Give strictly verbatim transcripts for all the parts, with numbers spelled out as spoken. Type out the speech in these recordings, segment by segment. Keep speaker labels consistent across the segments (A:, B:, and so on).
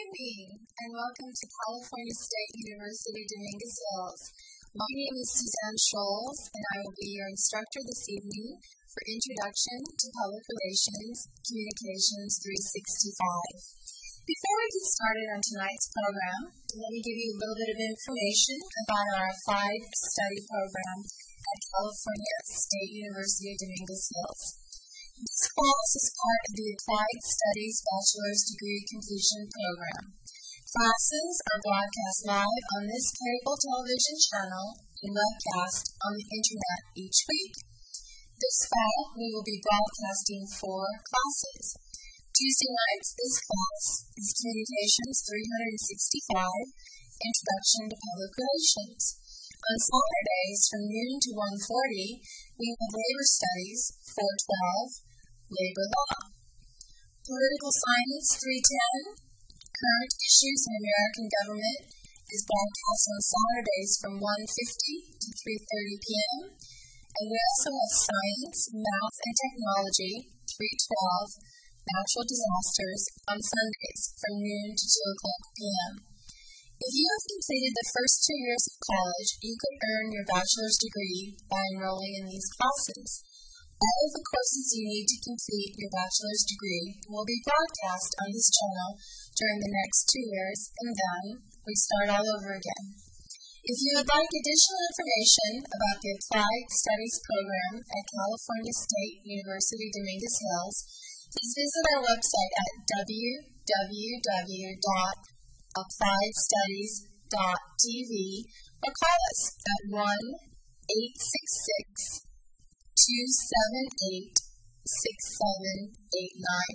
A: morning, and welcome to California State University, Dominguez Hills. My name is Suzanne Scholes, and I will be your instructor this evening for Introduction to Public Relations Communications three sixty-five. Before we get started on tonight's program, let me give you a little bit of information about our applied study program at California State University, Dominguez Hills. This class is part of the Applied Studies Bachelor's Degree Completion Program. Classes are broadcast live on this cable television channel and webcast on the internet each week. This fall, we will be broadcasting four classes. Tuesday nights, this class is Communications three sixty-five, Introduction to Public Relations. On Saturdays from noon to one forty, we have Labor Studies four twelve, Labor Law. Political Science three ten, Current Issues in American Government, is broadcast on Saturdays from one fifty to three thirty p.m. And we also have Science, Math, and Technology three twelve, Natural Disasters, on Sundays from noon to two o'clock p.m. If you have completed the first two years of college, you could earn your bachelor's degree by enrolling in these classes. All of the courses you need to complete your bachelor's degree will be broadcast on this channel during the next two years, and then we start all over again. If you would like additional information about the Applied Studies program at California State University, Dominguez Hills, please visit our website at w w w dot applied studies dot t v or call us at one eight six six, two seven eight, six seven eight nine.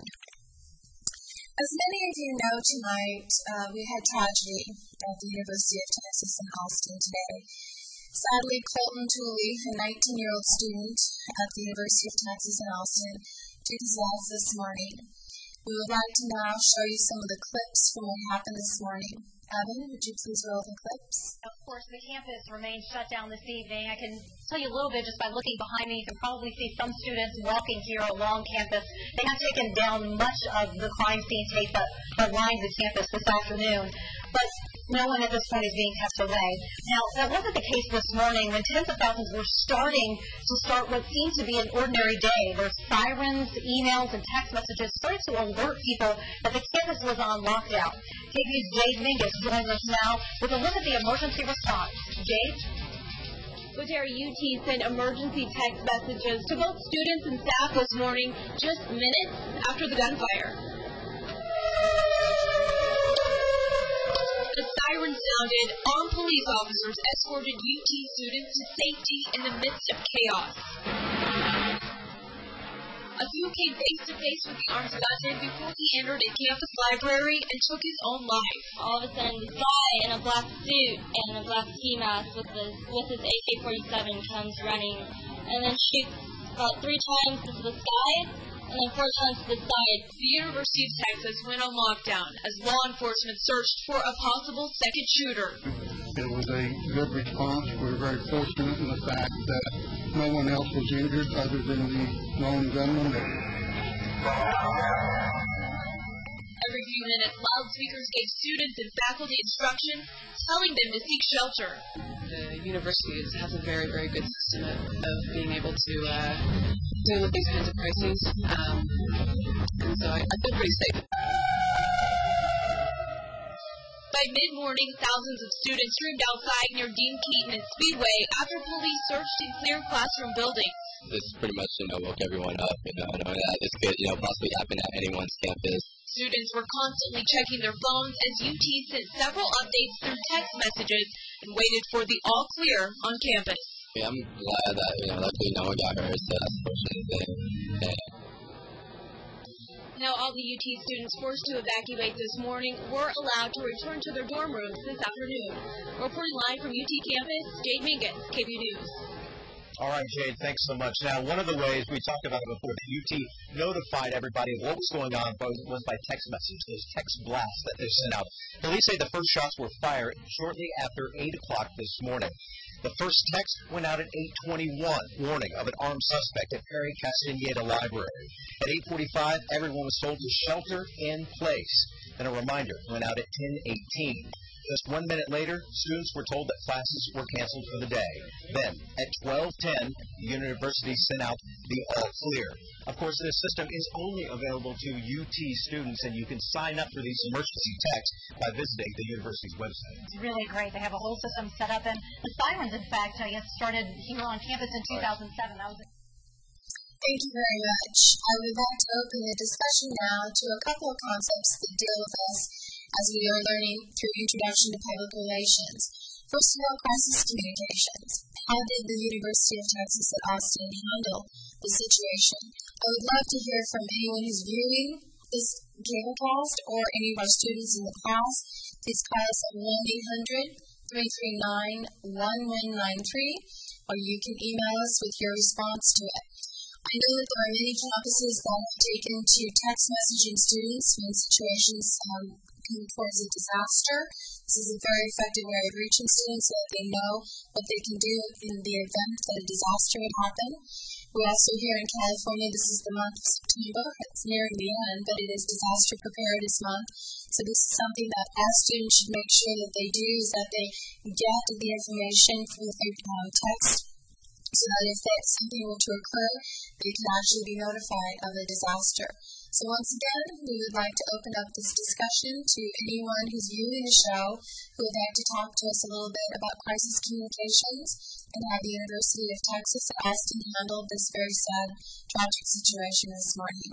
A: As many of you know tonight, uh, we had tragedy at the University of Texas in Austin today. Sadly, Colton Tooley, a nineteen-year-old student at the University of Texas in Austin, took his life this morning. We would like to now show you some of the clips from what happened this morning. Evan, would you please roll the clips?
B: Of course, the campus remains shut down this evening. I can tell you a little bit just by looking behind me. You can probably see some students walking here along campus. They have taken down much of the crime scene tape that, that lined the campus this afternoon. But no one at this point is being kept away. Now, that wasn't the case this morning when tens of thousands were starting to start what seemed to be an ordinary day. There's sirens, emails, and text messages starting to alert people that the campus was on lockdown. K B U's Jade Mingus joins us now with a look at the emergency response. Jade?
C: Ladera U T sent emergency text messages to both students and staff this morning just minutes after the gunfire. The siren sounded, armed police officers escorted U T students to safety in the midst of chaos. A few came face-to-face with the armed gunman before he entered a campus library and took his own life.
D: All of a sudden, this guy in a black suit and a black ski mask with his, with his A K forty-seven comes running and then shoots about three times into the sky and then four times to the side.
C: The University of Texas went on lockdown as law enforcement searched for a possible second shooter.
E: It was a good response. We were very fortunate in the fact that no one else was injured other than the lone gunman.
C: Every few minutes, loudspeakers gave students and faculty instruction, telling them to seek shelter.
F: The university has a very, very good system of, of being able to uh, deal with these kinds of crises, um, and so I, I feel pretty safe.
C: By mid-morning, thousands of students streamed outside near Dean Keaton and Speedway after police searched and cleared classroom buildings.
G: This pretty much, you know, woke everyone up, you know, knowing that this could, you know, possibly happen at anyone's campus.
C: Students were constantly checking their phones as U T sent several updates through text messages and waited for the all clear on campus.
G: Yeah, I'm glad that, you know, luckily no one got hurt, so that's the fortunate thing. Yeah.
C: Now, all the U T students forced to evacuate this morning were allowed to return to their dorm rooms this afternoon. Reporting live from U T campus, Jade Mingus, K B U News.
H: All right, Jade, thanks so much. Now, one of the ways we talked about it before, the U T notified everybody of what was going on was by text message, those text blasts that they sent out. Police say the first shots were fired shortly after eight o'clock this morning. The first text went out at eight twenty-one, warning of an armed suspect at Perry Castaneda Library. At eight forty-five, everyone was told to shelter in place. and a reminder went out at ten eighteen. Just one minute later, students were told that classes were canceled for the day. Then, at twelve ten, the university sent out the all clear. Of course, this system is only available to U T students, and you can sign up for these emergency texts by visiting the university's website.
B: It's really great. They have a whole system set up, and the sirens, in fact, I guess, started here on campus in two thousand seven. That was
A: Thank you very much. I would like to open the discussion now to a couple of concepts that deal with us as we are learning through Introduction to Public Relations. First of all, crisis communications. How did the University of Texas at Austin handle the situation? I would love to hear from anyone who's viewing this cablecast or any of our students in the class. Please call us at one eight hundred, three three nine, one one nine three, or you can email us with your response to it. I know that there are many campuses that have taken to text messaging students when situations um, come towards a disaster. This is a very effective way of reaching students so that they know what they can do in the event that a disaster would happen. We also here in California, this is the month of September. It's nearing the end, but it is Disaster Preparedness Month. So this is something that all students should make sure that they do, is that they get the information through um, text, so that if that something were to occur, they can actually be notified of a disaster. So once again, we would like to open up this discussion to anyone who's viewing the show who would like to talk to us a little bit about crisis communications and how the University of Texas at Austin handled this very sad, tragic situation this morning.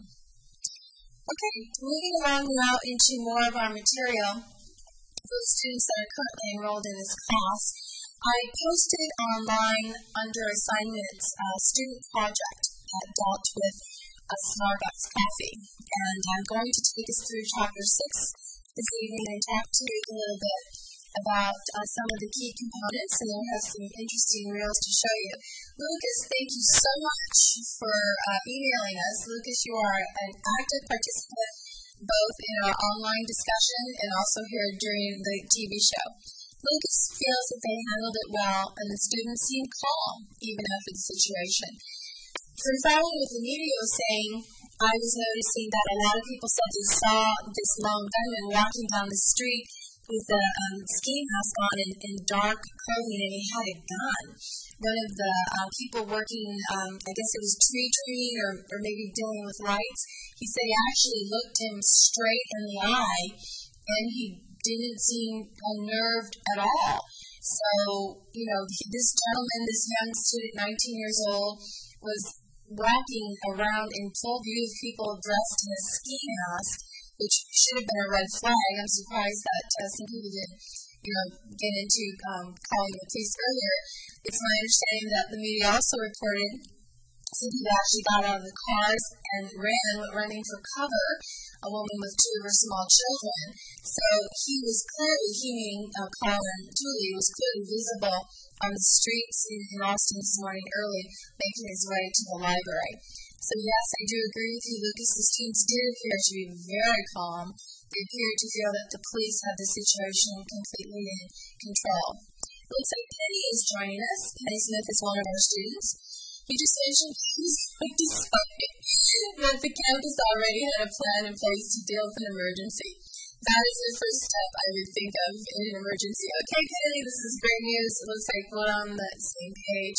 A: Okay, moving along now into more of our material for the students that are currently enrolled in this class. I posted online under assignments a student project that dealt with a Starbucks coffee, and I'm going to take us through chapter six this evening and talk to you a little bit about uh, some of the key components, and then have some interesting reels to show you. Lucas, thank you so much for uh, emailing us. Lucas, you are an active participant both in our online discussion and also here during the T V show. Lucas feels that they handled it well, and the students seemed calm even after the situation. From following what the media was saying, I was noticing that a lot of people said they saw this lone gunman walking down the street with a um, ski mask on and, and dark clothing, and he had a gun. One of the uh, people working, um, I guess it was tree trimming or, or maybe dealing with lights, he said he actually looked him straight in the eye, and he didn't seem unnerved at all. So, you know, this gentleman, this young student, nineteen years old, was walking around in full view of people dressed in a ski mask, which should have been a red flag. I'm surprised that uh, some people didn't, you know, get into um, calling the police earlier. It's my understanding that the media also reported some people actually got out of the cars and ran, running for cover, a woman with two of her small children. So he was clearly, he meaning uh, Colin Tooley, was clearly visible on the streets in, in Austin this morning early, making his way to the library. So yes, I do agree with you, Lucas. The students did appear to be very calm. They appeared to feel that the police had the situation completely in control. It looks like Penny is joining us. Penny Smith is one of our students. He just mentioned he's going to say that the campus already had a plan in place to deal with an emergency. That is the first step I would think of in an emergency. Okay, Penny, this is great news. It looks like we're on the same page.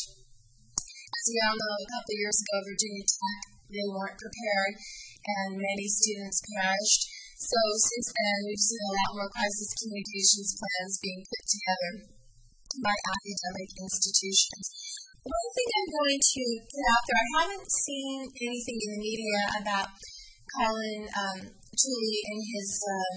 A: As we all know, a couple of years ago, Virginia Tech, they weren't prepared, and many students perished. So since then, we've seen a lot more crisis communications plans being put together by academic institutions. One thing I'm going to put out there, I haven't seen anything in the media about Colin um, Tooley and his um,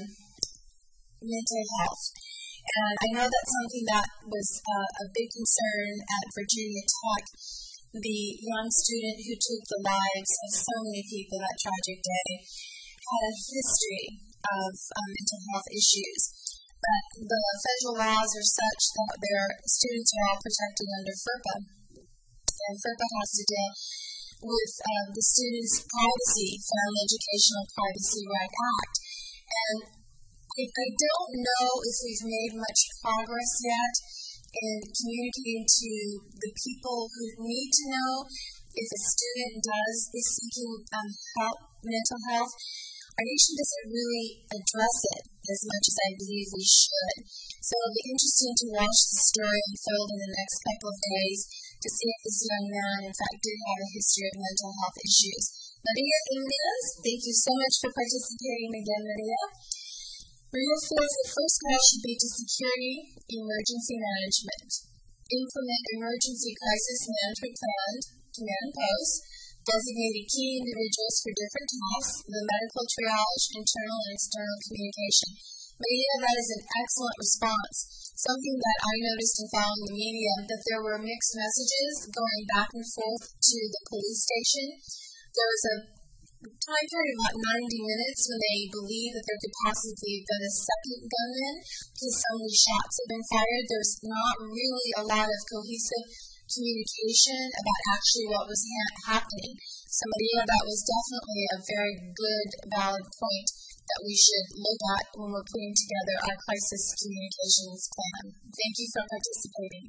A: mental health. And I know that's something that was uh, a big concern at Virginia Tech. The young student who took the lives of so many people that tragic day had a history of um, mental health issues. But the federal laws are such that their students are all protected under FERPA. And FERPA has to deal with uh, the students' privacy, Family Educational Privacy Right Act. And I, I don't know if we've made much progress yet in communicating to the people who need to know if a student does is seeking um, help, mental health. our nation doesn't really address it as much as I believe we should. So it'll be interesting to watch the story unfold in the next couple of days to see if this young man, in fact, did have a history of mental health issues. Maria Inez, thank you so much for participating again, Maria. Maria feels the first call should be to security emergency management. Implement emergency crisis management plan, command post, designated key individuals for different tasks, the medical triage, internal and external communication. Maria, that is an excellent response. Something that I noticed in following the media, that there were mixed messages going back and forth to the police station. There was a time period of about ninety minutes when they believed that there could possibly have been a second gunman because so many shots had been fired. There's not really a lot of cohesive communication about actually what was ha- happening. So, Maria, that was definitely a very good, valid point that we should look at when we're putting together our crisis communications plan. Thank you for participating.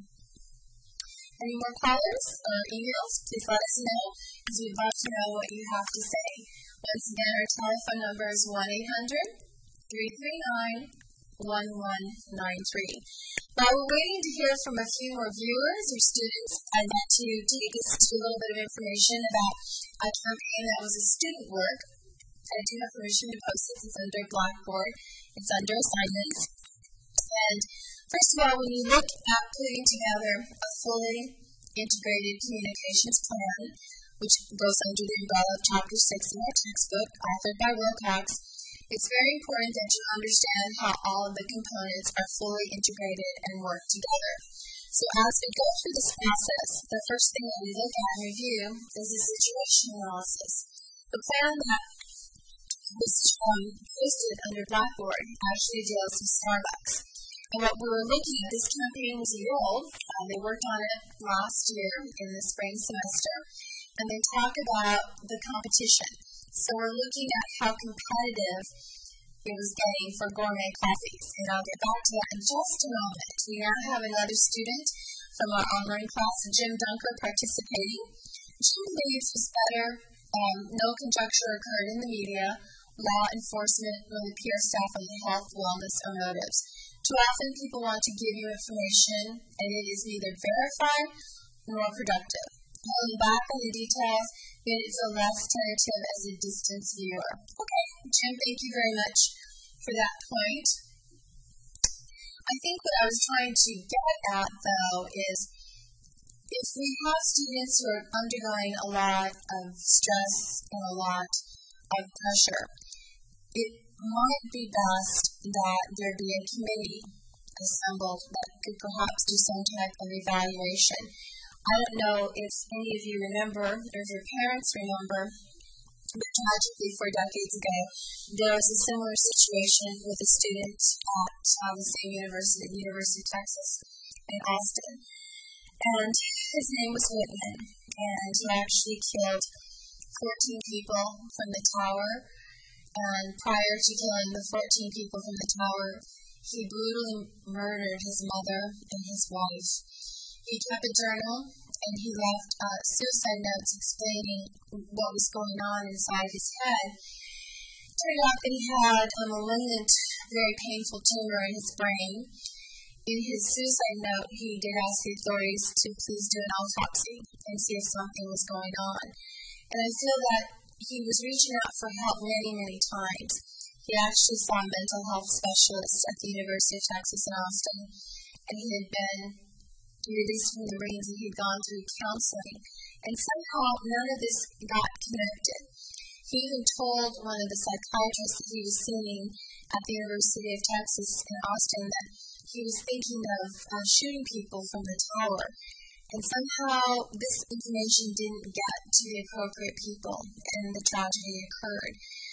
A: Any more callers or emails? Please let us know, because we'd love to know what you have to say. Once again, our telephone number is one eight hundred, three three nine, one one nine three. While we're waiting to hear from a few more viewers or students, I'd like to take us to a little bit of information about a campaign that was a student work. I do have permission to post this. It's under Blackboard. It's under assignments. And first of all, when you look at putting together a fully integrated communications plan, which goes under the umbrella of Chapter six in our textbook, authored by Wilcox, it's very important that you understand how all of the components are fully integrated and work together. So as we go through this process, the first thing that we look at and review is the situation analysis. The plan that was um, posted under Blackboard actually deals with Starbucks. And what we were looking at, this campaign was a year old. Uh, they worked on it last year in the spring semester. And they talk about the competition. So we're looking at how competitive it was getting for gourmet coffees. And I'll get back to that in just a moment. We now have another student from our online class, Jim Dunker, participating. Jim believes was better. Um, no conjecture occurred in the media, law enforcement, or the peer staff of the health, wellness, or motives. Too often people want to give you information, and it is neither verified nor productive. Pulling back on the details made it feel less tentative as a distance viewer. Okay, Jim, thank you very much for that point. I think what I was trying to get at, though, is if we have students who are undergoing a lot of stress and a lot of pressure, it might be best that there be a committee assembled that could perhaps do some type of evaluation. I don't know if any of you remember, or if your parents remember, but tragically four decades ago, there was a similar situation with a student at uh, the same university, the University of Texas in Austin. And his name was Whitman, and he actually killed fourteen people from the tower. And prior to killing the fourteen people from the tower, he brutally murdered his mother and his wife. He kept a journal, and he left uh, suicide notes explaining what was going on inside his head. It turned out that he had a malignant, very painful tumor in his brain. In his suicide note, he did ask the authorities to please do an autopsy and see if something was going on. And I feel that he was reaching out for help many, many times. He actually saw a mental health specialist at the University of Texas in Austin, and he had been released from the Marines and he'd gone through counseling. And somehow none of this got connected. He even told one of the psychiatrists that he was seeing at the University of Texas in Austin that he was thinking of uh, shooting people from the tower. And somehow this information didn't get to the appropriate people, and the tragedy occurred.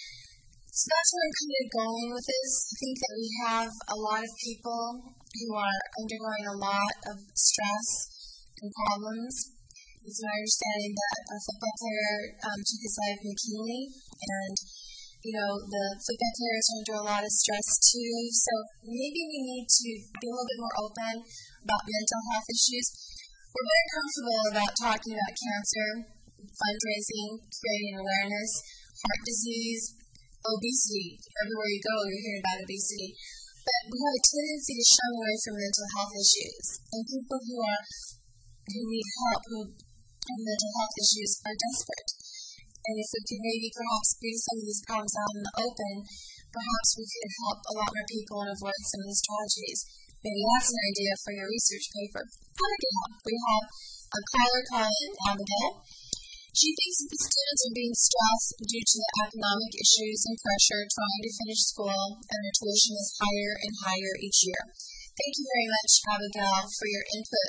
A: So that's where I'm kind of going with this. I think that we have a lot of people who are undergoing a lot of stress and problems. It's my understanding that a football player um, took his life, McKinley, and you know, the football players are under a lot of stress too. So maybe we need to be a little bit more open about mental health issues. We're very comfortable about talking about cancer, fundraising, creating awareness, heart disease, obesity. Everywhere you go, you're hearing about obesity. But we have a tendency to shun away from mental health issues. And people who are who need help, who have mental health issues, are desperate. And if we could maybe perhaps bring some of these problems out in the open, perhaps we could help a lot more people and avoid some of these tragedies. Maybe that's an idea for your research paper. Abigail, we have a caller calling, Abigail. She thinks that the students are being stressed due to the economic issues and pressure trying to finish school, and their tuition is higher and higher each year. Thank you very much, Abigail, for your input.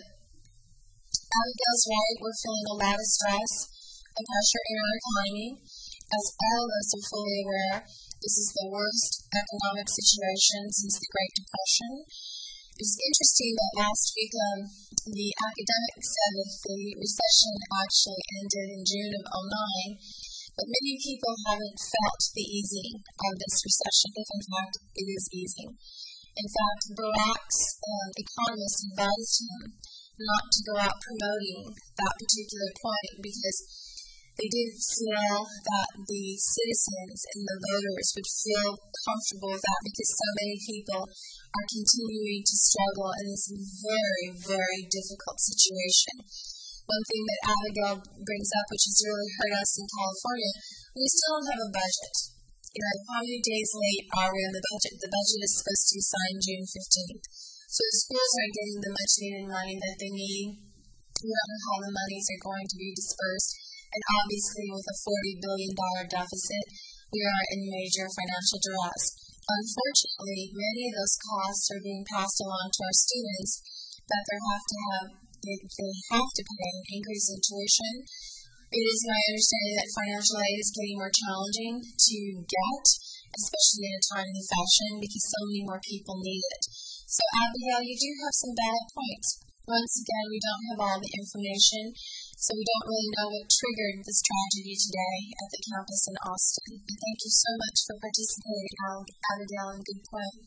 A: Abigail's right. We're feeling a lot of stress and pressure in our economy. As all of us are fully aware, this is the worst economic situation since the Great Depression. It's interesting that last week um, the academics said that the recession actually ended in June of oh nine, but many people haven't felt the easing of this recession, if in fact it is easing. In fact, Barack's um, economist advised him not to go out promoting that particular point because they didn't feel that the citizens and the voters would feel comfortable with that because so many people are continuing to struggle in this very, very difficult situation. One thing that Abigail brings up, which has really hurt us in California, we still don't have a budget. You know, how many days late are we on the budget? The budget is supposed to be signed June fifteenth. So the schools aren't getting the much needed money that they need. We don't know how the monies are going to be dispersed. And obviously, with a forty billion dollars deficit, we are in major financial duress. Unfortunately, many of those costs are being passed along to our students that they have to have, they, they have to pay an increase in tuition. It is my understanding that financial aid is getting more challenging to get, especially in a timely fashion, because so many more people need it. So, Abigail, you do have some valid points. Once again, we don't have all the information, so we don't really know what triggered this tragedy today at the campus in Austin. But thank you so much for participating, Abigail, and good point.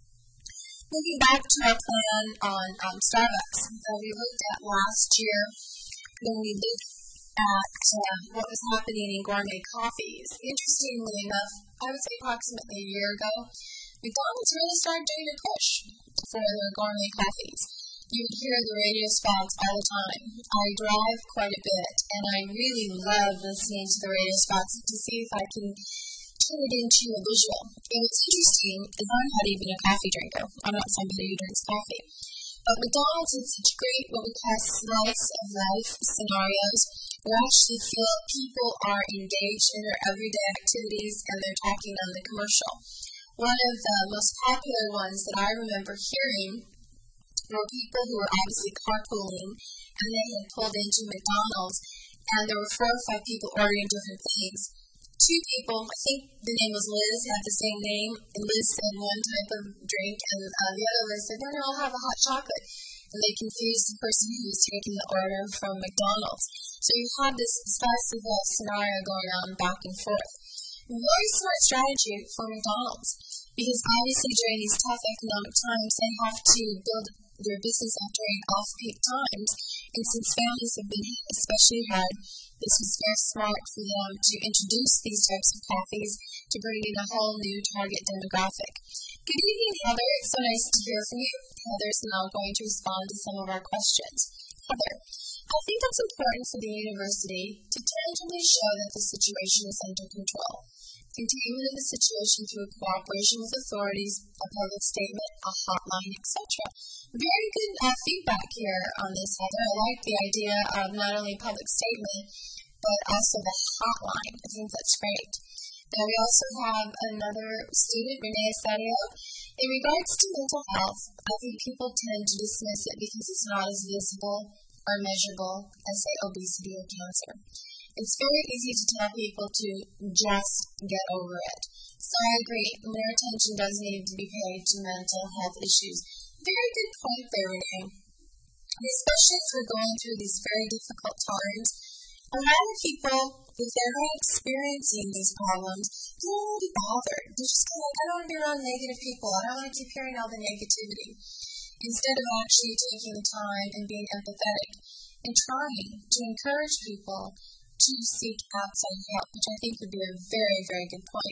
A: Moving back to our plan on um, Starbucks that we looked at last year when we looked at uh, what was happening in gourmet coffees. Interestingly enough, I would say approximately a year ago, McDonald's really started doing a push for their gourmet coffees. You would hear the radio spots all the time. I drive quite a bit, and I really love listening to the radio spots to see if I can turn it into a visual. And what's interesting is I'm not even a coffee drinker. I'm not somebody who drinks coffee. But McDonald's has such great, what we call slice of life scenarios, where I actually feel people are engaged in their everyday activities and they're talking on the commercial. One of the most popular ones that I remember hearing were people who were obviously carpooling, and they had pulled into McDonald's, and there were four or five people ordering different things. Two people, I think the name was Liz, had the same name, and Liz said one type of drink, and uh, the other Liz said, no, no, I'll have a hot chocolate. And they confused the person who was taking the order from McDonald's. So you have this slice of life scenario going on back and forth. Very smart strategy for McDonald's, because obviously during these tough economic times, they have to build their business up during off-peak times, and since families have been especially hard, this was very smart for them to introduce these types of coffees to bring in a whole new target demographic. Good evening, Heather. It's so nice to hear from you. Heather's now going to respond to some of our questions. Heather, I think it's important for the university to tangibly show that the situation is under control. Containment of the situation through cooperation with authorities, a public statement, a hotline, et cetera. Very good uh, feedback here on this, Heather. I like the idea of not only public statement, but also the hotline. I think that's great. Now we also have another student, Renee Asadio. In regards to mental health, I think people tend to dismiss it because it's not as visible or measurable as, say, obesity or cancer. It's very easy to tell people to just get over it. So I agree, more attention does need to be paid to mental health issues. Very good point there, Renee. Especially if we're going through these very difficult times, a lot of people, if they're not experiencing these problems, they don't want to be bothered. They're just kind of like, I don't want to be around negative people. I don't want to keep hearing all the negativity. Instead of actually taking the time and being empathetic and trying to encourage people to seek outside help, which I think would be a very, very good point.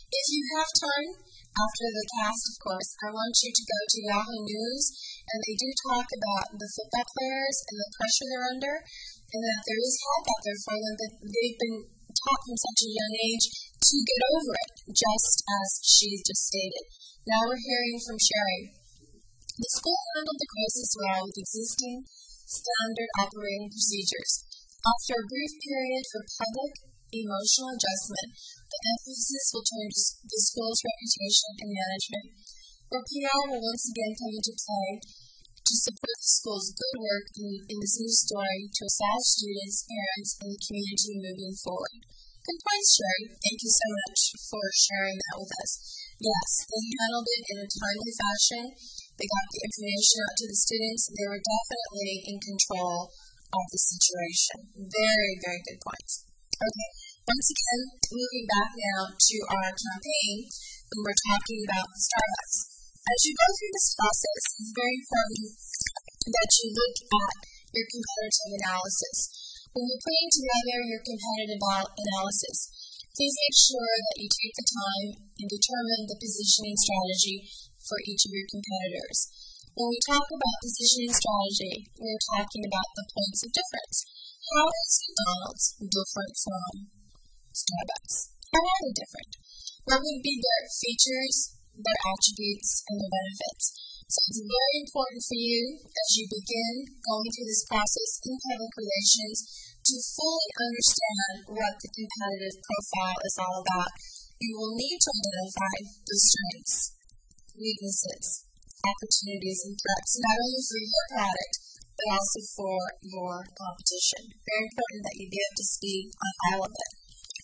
A: If you have time, after the cast, of course, I want you to go to Yahoo News, and they do talk about the football players and the pressure they're under, and that there is help out there for them, that they've been taught from such a young age to get over it, just as she just stated. Now we're hearing from Sherry. The school handled the crisis well with existing standard operating procedures. After a brief period for public emotional adjustment, the emphasis will turn to the school's reputation and management, where P R will once again come into play to support the school's good work in, in this new story to assist students, parents, and the community moving forward. Good points, Sherry. Thank you so much for sharing that with us. Yes, they handled it in a timely fashion. They got the information out to the students. They were definitely in control of the situation. Very, very good points. Okay, once again, moving back now to our campaign, when we're talking about the Starbucks. As you go through this process, it's very important that you look at your competitive analysis. When you're putting together your competitive analysis, please make sure that you take the time and determine the positioning strategy for each of your competitors. When we talk about positioning strategy, we're talking about the points of difference. How is McDonald's different from Starbucks? How are they different? What would be their features, their attributes, and their benefits? So it's very important for you, as you begin going through this process in public relations, to fully understand what the competitive profile is all about. You will need to identify the strengths, weaknesses, opportunities, and threats, not only for your product, but also for your competition. Very important that you be up to speed on all of it.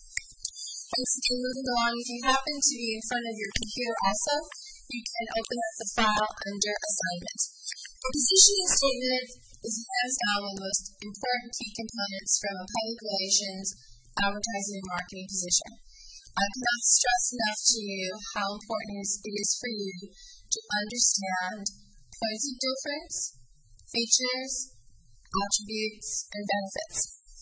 A: Once again, moving along, if you happen to be in front of your computer also, you can open up the file under Assignments. The positioning statement is hands down one of the most important key components from a public relations, advertising, and marketing position. I cannot stress enough to you how important it is for you to understand points of difference, features, attributes, and benefits.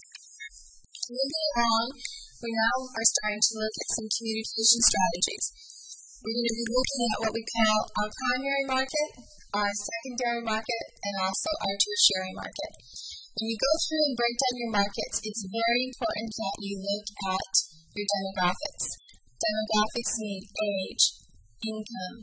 A: Moving along, we now are starting to look at some communication strategies. We're going to be looking at what we call our primary market, our secondary market, and also our tertiary market. When you go through and break down your markets, it's very important that you look at your demographics. Demographics mean age, income,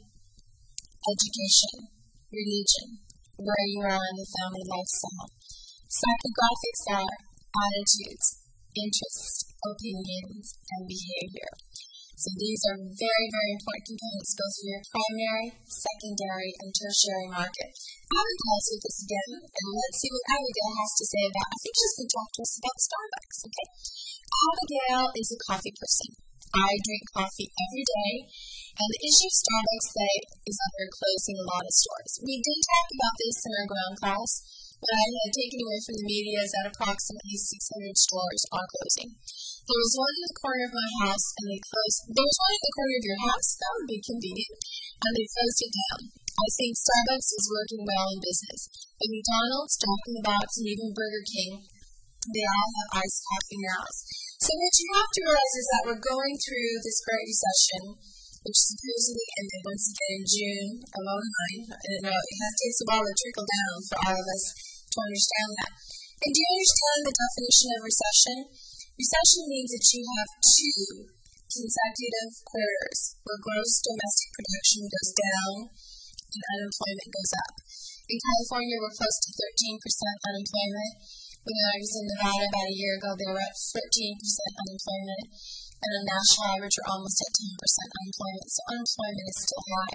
A: education, religion, where you are in the family lifestyle. Psychographics are attitudes, interests, opinions, and behavior. So these are very, very important components both for your primary, secondary, and tertiary market. Abigail's with us again, and let's see what Abigail has to say about, I think she's going to talk to us about Starbucks, okay? Abigail is a coffee person. I drink coffee every day, and the issue of Starbucks today is that they're closing a lot of stores. We did talk about this in our ground class, but I had taken away from the media is that approximately six hundred stores are closing. There was one in the corner of my house, and they closed. There was one in the corner of your house. That would be convenient, and they closed it down. I think Starbucks is working well in business. But McDonald's, Jack in the Box, and even Burger King, they all have iced coffee now. So what you have to realize is that we're going through this Great Recession, which supposedly ended once again in June of oh nine. I don't know, it has takes a while to trickle down for all of us to understand that. And do you understand the definition of recession? Recession means that you have two consecutive quarters where gross domestic production goes down and unemployment goes up. In California, we're close to thirteen percent unemployment. When I was in Nevada about a year ago, they were at thirteen percent unemployment. And on national average, we're almost at ten percent unemployment. So unemployment is still high.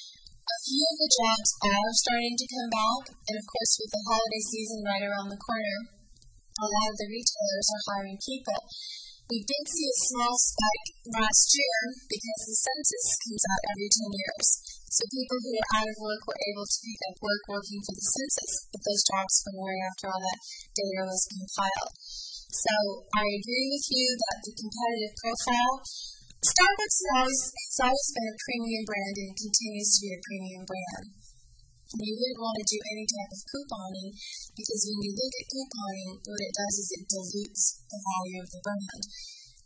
A: A few of the jobs are starting to come back. And of course, with the holiday season right around the corner, a lot of the retailers are hiring people. We did see a small spike last year because the census comes out every ten years. So people who are out of work were able to pick up work working for the census, but those jobs went away after all that data was compiled. So I agree with you that the competitive profile, Starbucks has always, it's always been a premium brand and continues to be a premium brand. And you wouldn't want to do any type of couponing because when you look at couponing, what it does is it dilutes the value of the brand.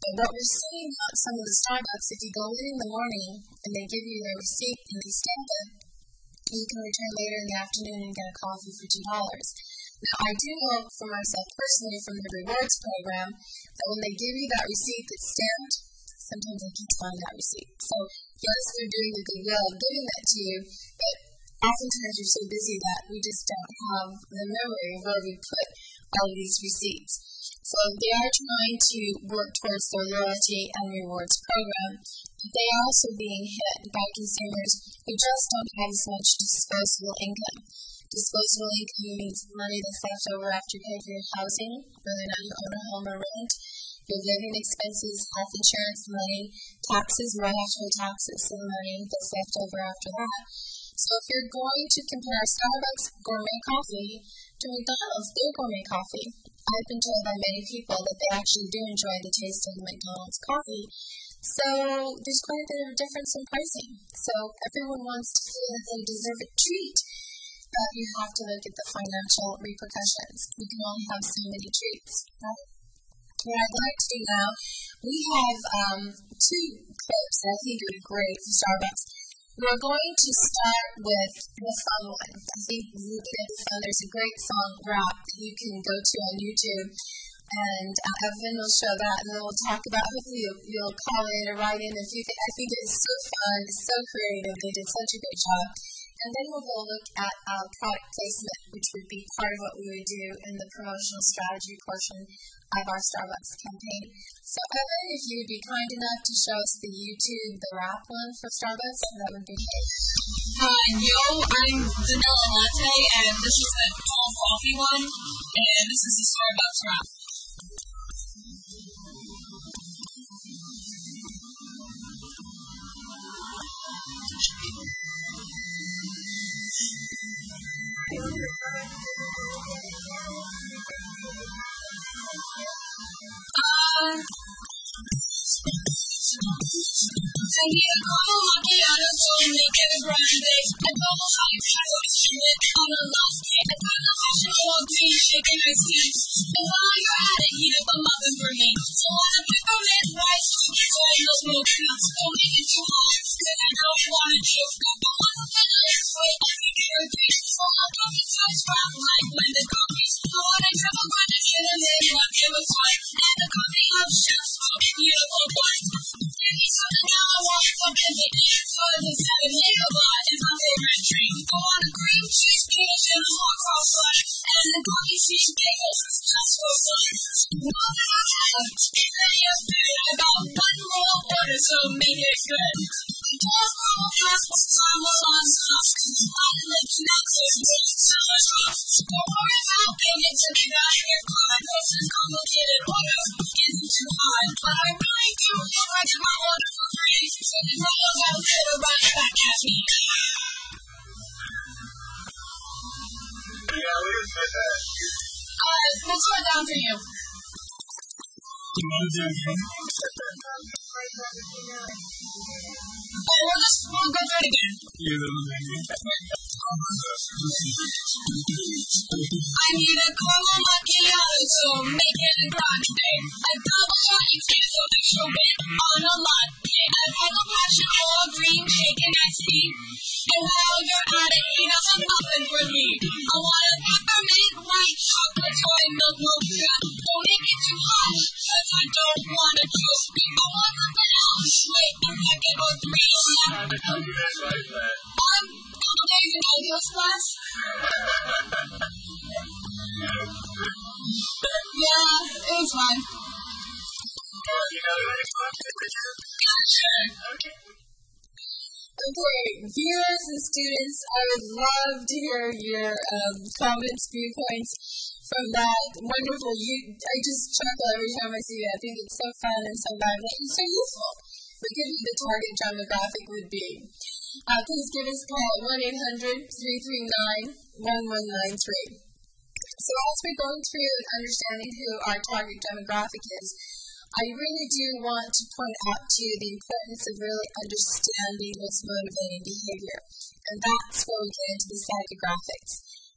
A: But what we're seeing at some of the Starbucks, if you go in in the morning and they give you their receipt and they stamp it, you can return later in the afternoon and get a coffee for two dollars. Now, I do know for myself personally from the rewards program that when they give you that receipt that's stamped, sometimes they keep signing that receipt. So, yes, they're doing the goodwill of giving that to you, but oftentimes you're so busy that we just don't have the memory of where we put all of these receipts. So they are trying to work towards their loyalty and rewards program. They are also being hit by consumers who just don't have as much disposable income. Disposable income means money that's left over after you pay for your housing, whether or not you own a home or rent, your living expenses, health insurance money, taxes, right after taxes, so the money that's left over after that. So if you're going to compare Starbucks gourmet coffee to McDonald's, their gourmet coffee, I've been told by many people that they actually do enjoy the taste of the McDonald's coffee. So there's quite a bit of difference in pricing. So everyone wants to feel that they deserve a treat, but you have to look at the financial repercussions. You can only have so many treats. Right? What I'd like to do now, we have um, two clips that I think are great for Starbucks. We're going to start with the fun one. I think looking at the fun, there's a great song, Rap, that you can go to on YouTube, and uh, Evan will show that, and then we'll talk about, hopefully you'll, you'll call in or write in if you think, I think it's so fun, it's so creative, they did such a great job. And then we'll go look at uh, product placement, which would be part of what we would do in the promotional strategy portion of our Starbucks campaign. So, Evan, if you would be kind enough to show us the YouTube, the rap one for Starbucks, that would be great.
I: Hi, yo, I'm Vanilla Latte, and this is the tall coffee one, and this is the Starbucks rap. Um, I need a couple macchiato so make it a grind base. A double hot taco shit on a lost cake. I got a passion for green shaking iced tea. And while you're at it, heat up a muffin for me. So on a peppermint rice, join those motions. Don't make it too hot, cause I don't wanna choke. But once I'm finished, wait, I think you're a drink. So I'll coffee size rap like blended coffee. I wanna have a bunch of cinnamon, I'll give a five. And the coffee of chefs, beautiful boys. Give me something now, I want something to eat. So the seven megawatt is my favorite drink. Go on a cream cheese cake and a hot cross bun. And the coffee cheese bagels, just for fun. All that I have is that you're good. I got one more order, so make it good. Just little castles, caramel on sauce. Hot lips, nuts, and so much off. Don't worry about bacon to me, guy. Your comment goes to complicated order. Isn't too hard, but I really do. I do my order for free. So the rolls out there to run it back at me.
J: Yeah, we just said that.
I: Alright, let's run down for you.
J: You want to do it again?
I: Oh, we'll just, we'll go through it again.
J: You do it again.
I: I need a caramel macchiato, so make it a grande day. A double shot each day, so they show it on a latte. I have a passion for green shaken iced tea. And while you're at it, eat up a muffin for me. I want a peppermint white chocolate joy milk mocha. Don't make it too hot, cause I don't want to choke. I want something else, wait a second or three.
J: How did you guys like that?
I: Um, couple days in audio class. Yeah, it was fun.
J: Or you got a nice one?
I: Sure.
J: Okay.
A: Okay, viewers and students, I would love to hear your um, comments, viewpoints from that wonderful. You, I just chuckle every time I see it. I think it's so fun and so lively and so useful for giving the target demographic would be. Uh, please give us a call at one eight hundred, three three nine, one one nine three. So as we're going through and understanding who our target demographic is, I really do want to point out to you the importance of really understanding what's motivating behavior. And that's where we get into the psychographics.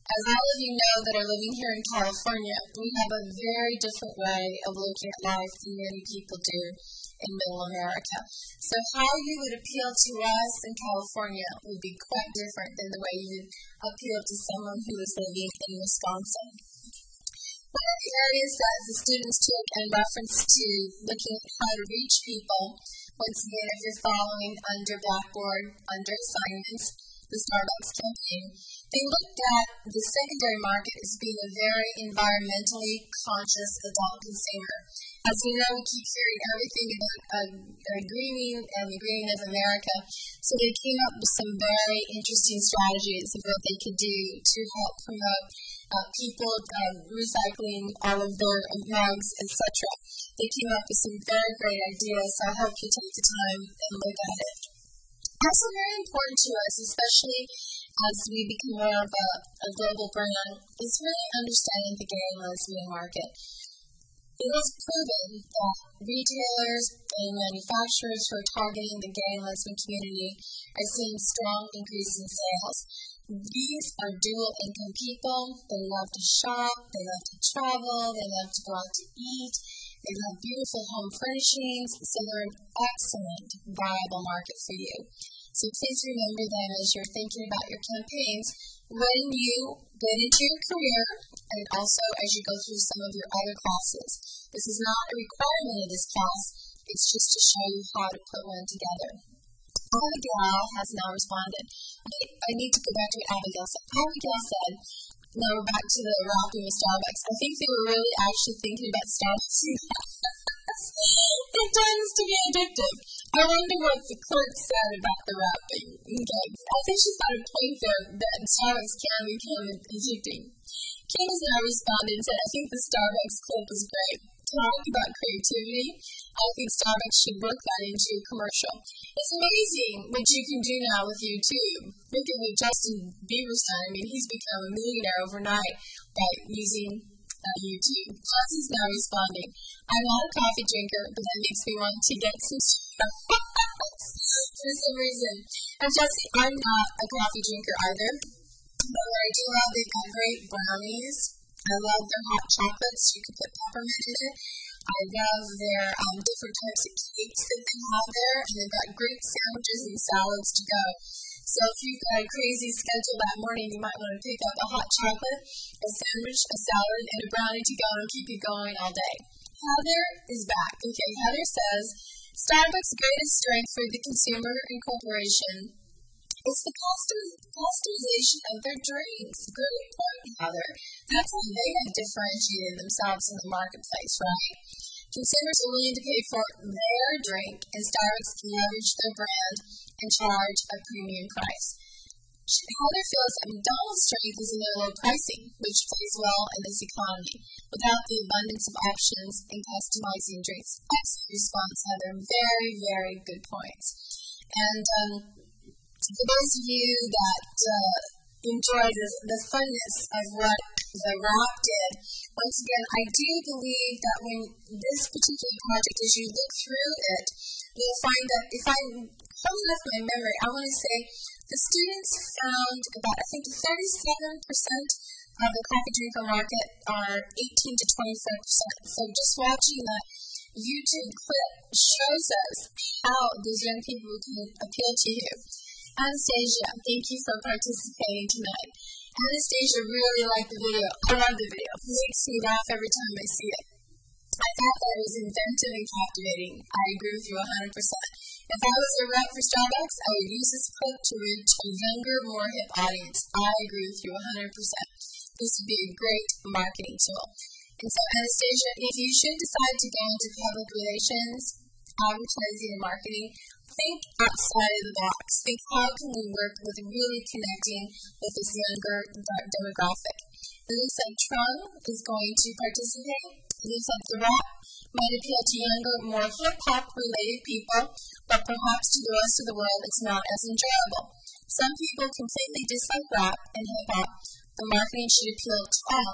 A: As all of you know that are living here in California, we have a very different way of looking at life than many people do in Middle America. So how you would appeal to us in California would be quite different than the way you appeal to someone who is living in Wisconsin. One of the areas that the students took in reference to looking at how to reach people, once again, if you're following under Blackboard, under assignments, the Starbucks campaign, they looked at the secondary market as being a very environmentally conscious adult consumer. As you know, we keep hearing everything about uh, uh, greening and the greening of America, so they came up with some very interesting strategies of what they could do to help promote uh, people uh, recycling all of their mugs, et cetera. They came up with some very great ideas, so I hope you take the time and look at it. Also very important to us, especially as we become more of a, a global brand, is really understanding the gay and lesbian market. It is proven that retailers and manufacturers who are targeting the gay and lesbian community are seeing strong increase in sales. These are dual income people. They love to shop, they love to travel, they love to go out to eat, they love beautiful home furnishings, so they're an excellent, viable market for you. So please remember them as you're thinking about your campaigns when you get into your career and also as you go through some of your other classes. This is not a requirement of this class, it's just to show you how to put one together. Abigail has now responded. Okay, I need to go back to what Abigail said. Abigail said, now we're back to the wrapping with Starbucks. I think they were really actually thinking about Starbucks. It tends to be addictive. I wonder what the clerk said about the wrapping. Okay. I think she's got a point there that Starbucks can become addicting. Kim has now responded and said, I think the Starbucks clip was great. Talk about creativity. I think Starbucks should work that into a commercial. It's amazing what you can do now with YouTube. Look at what Justin Bieber's done. I mean, he's become a millionaire overnight by using uh, YouTube. Plus, he's now responding. I'm not a coffee drinker, but that makes me want to get some Starbucks for some reason. And Jesse, I'm not a coffee drinker either, but I do love they've got great brownies. I love their hot chocolates. You can put peppermint in it. I love their um, different types of cakes that they have there, and they've got great sandwiches and salads to go. So if you've got a crazy schedule that morning, you might want to pick up a hot chocolate, a sandwich, a salad, and a brownie to go and keep you going all day. Heather is back. Okay, Heather says, Starbucks' greatest strength for the consumer and corporation is the customization of their drinks. Great point, Heather. That's how they have differentiated themselves in the marketplace, right? Consumers are willing to pay for their drink, and Starbucks can leverage their brand and charge a premium price. Heather feels that McDonald's strength is in their low pricing, which plays well in this economy, without the abundance of options in customizing drinks. Excellent response, Heather. Very, very good points. And um, for those of you that uh, enjoy the, the funness of what the wrap did, once again, I do believe that when this particular project, as you look through it, you'll find that if I'm pulling off my memory, I want to say the students found about, I think, thirty-seven percent of the coffee drinker market are eighteen to twenty-four percent. So just watching that YouTube clip shows us how these young people can appeal to you. Anastasia, thank you for participating tonight. Anastasia really liked the video. I love the video. It makes me laugh every time I see it. I thought that it was inventive and captivating. I agree with you one hundred percent. If I was a rep for Starbucks, I would use this clip to reach a younger, more hip audience. I agree with you one hundred percent. This would be a great marketing tool. And so, Anastasia, if you should decide to go into public relations, advertising, and marketing, think outside of the box. Think, how can we work with really connecting with this younger demographic? It looks like Trung is going to participate. It looks like the rap might appeal to younger, more hip-hop related people, but perhaps to the rest of the world it's not as enjoyable. Some people completely dislike rap and hip-hop. The marketing should appeal to all.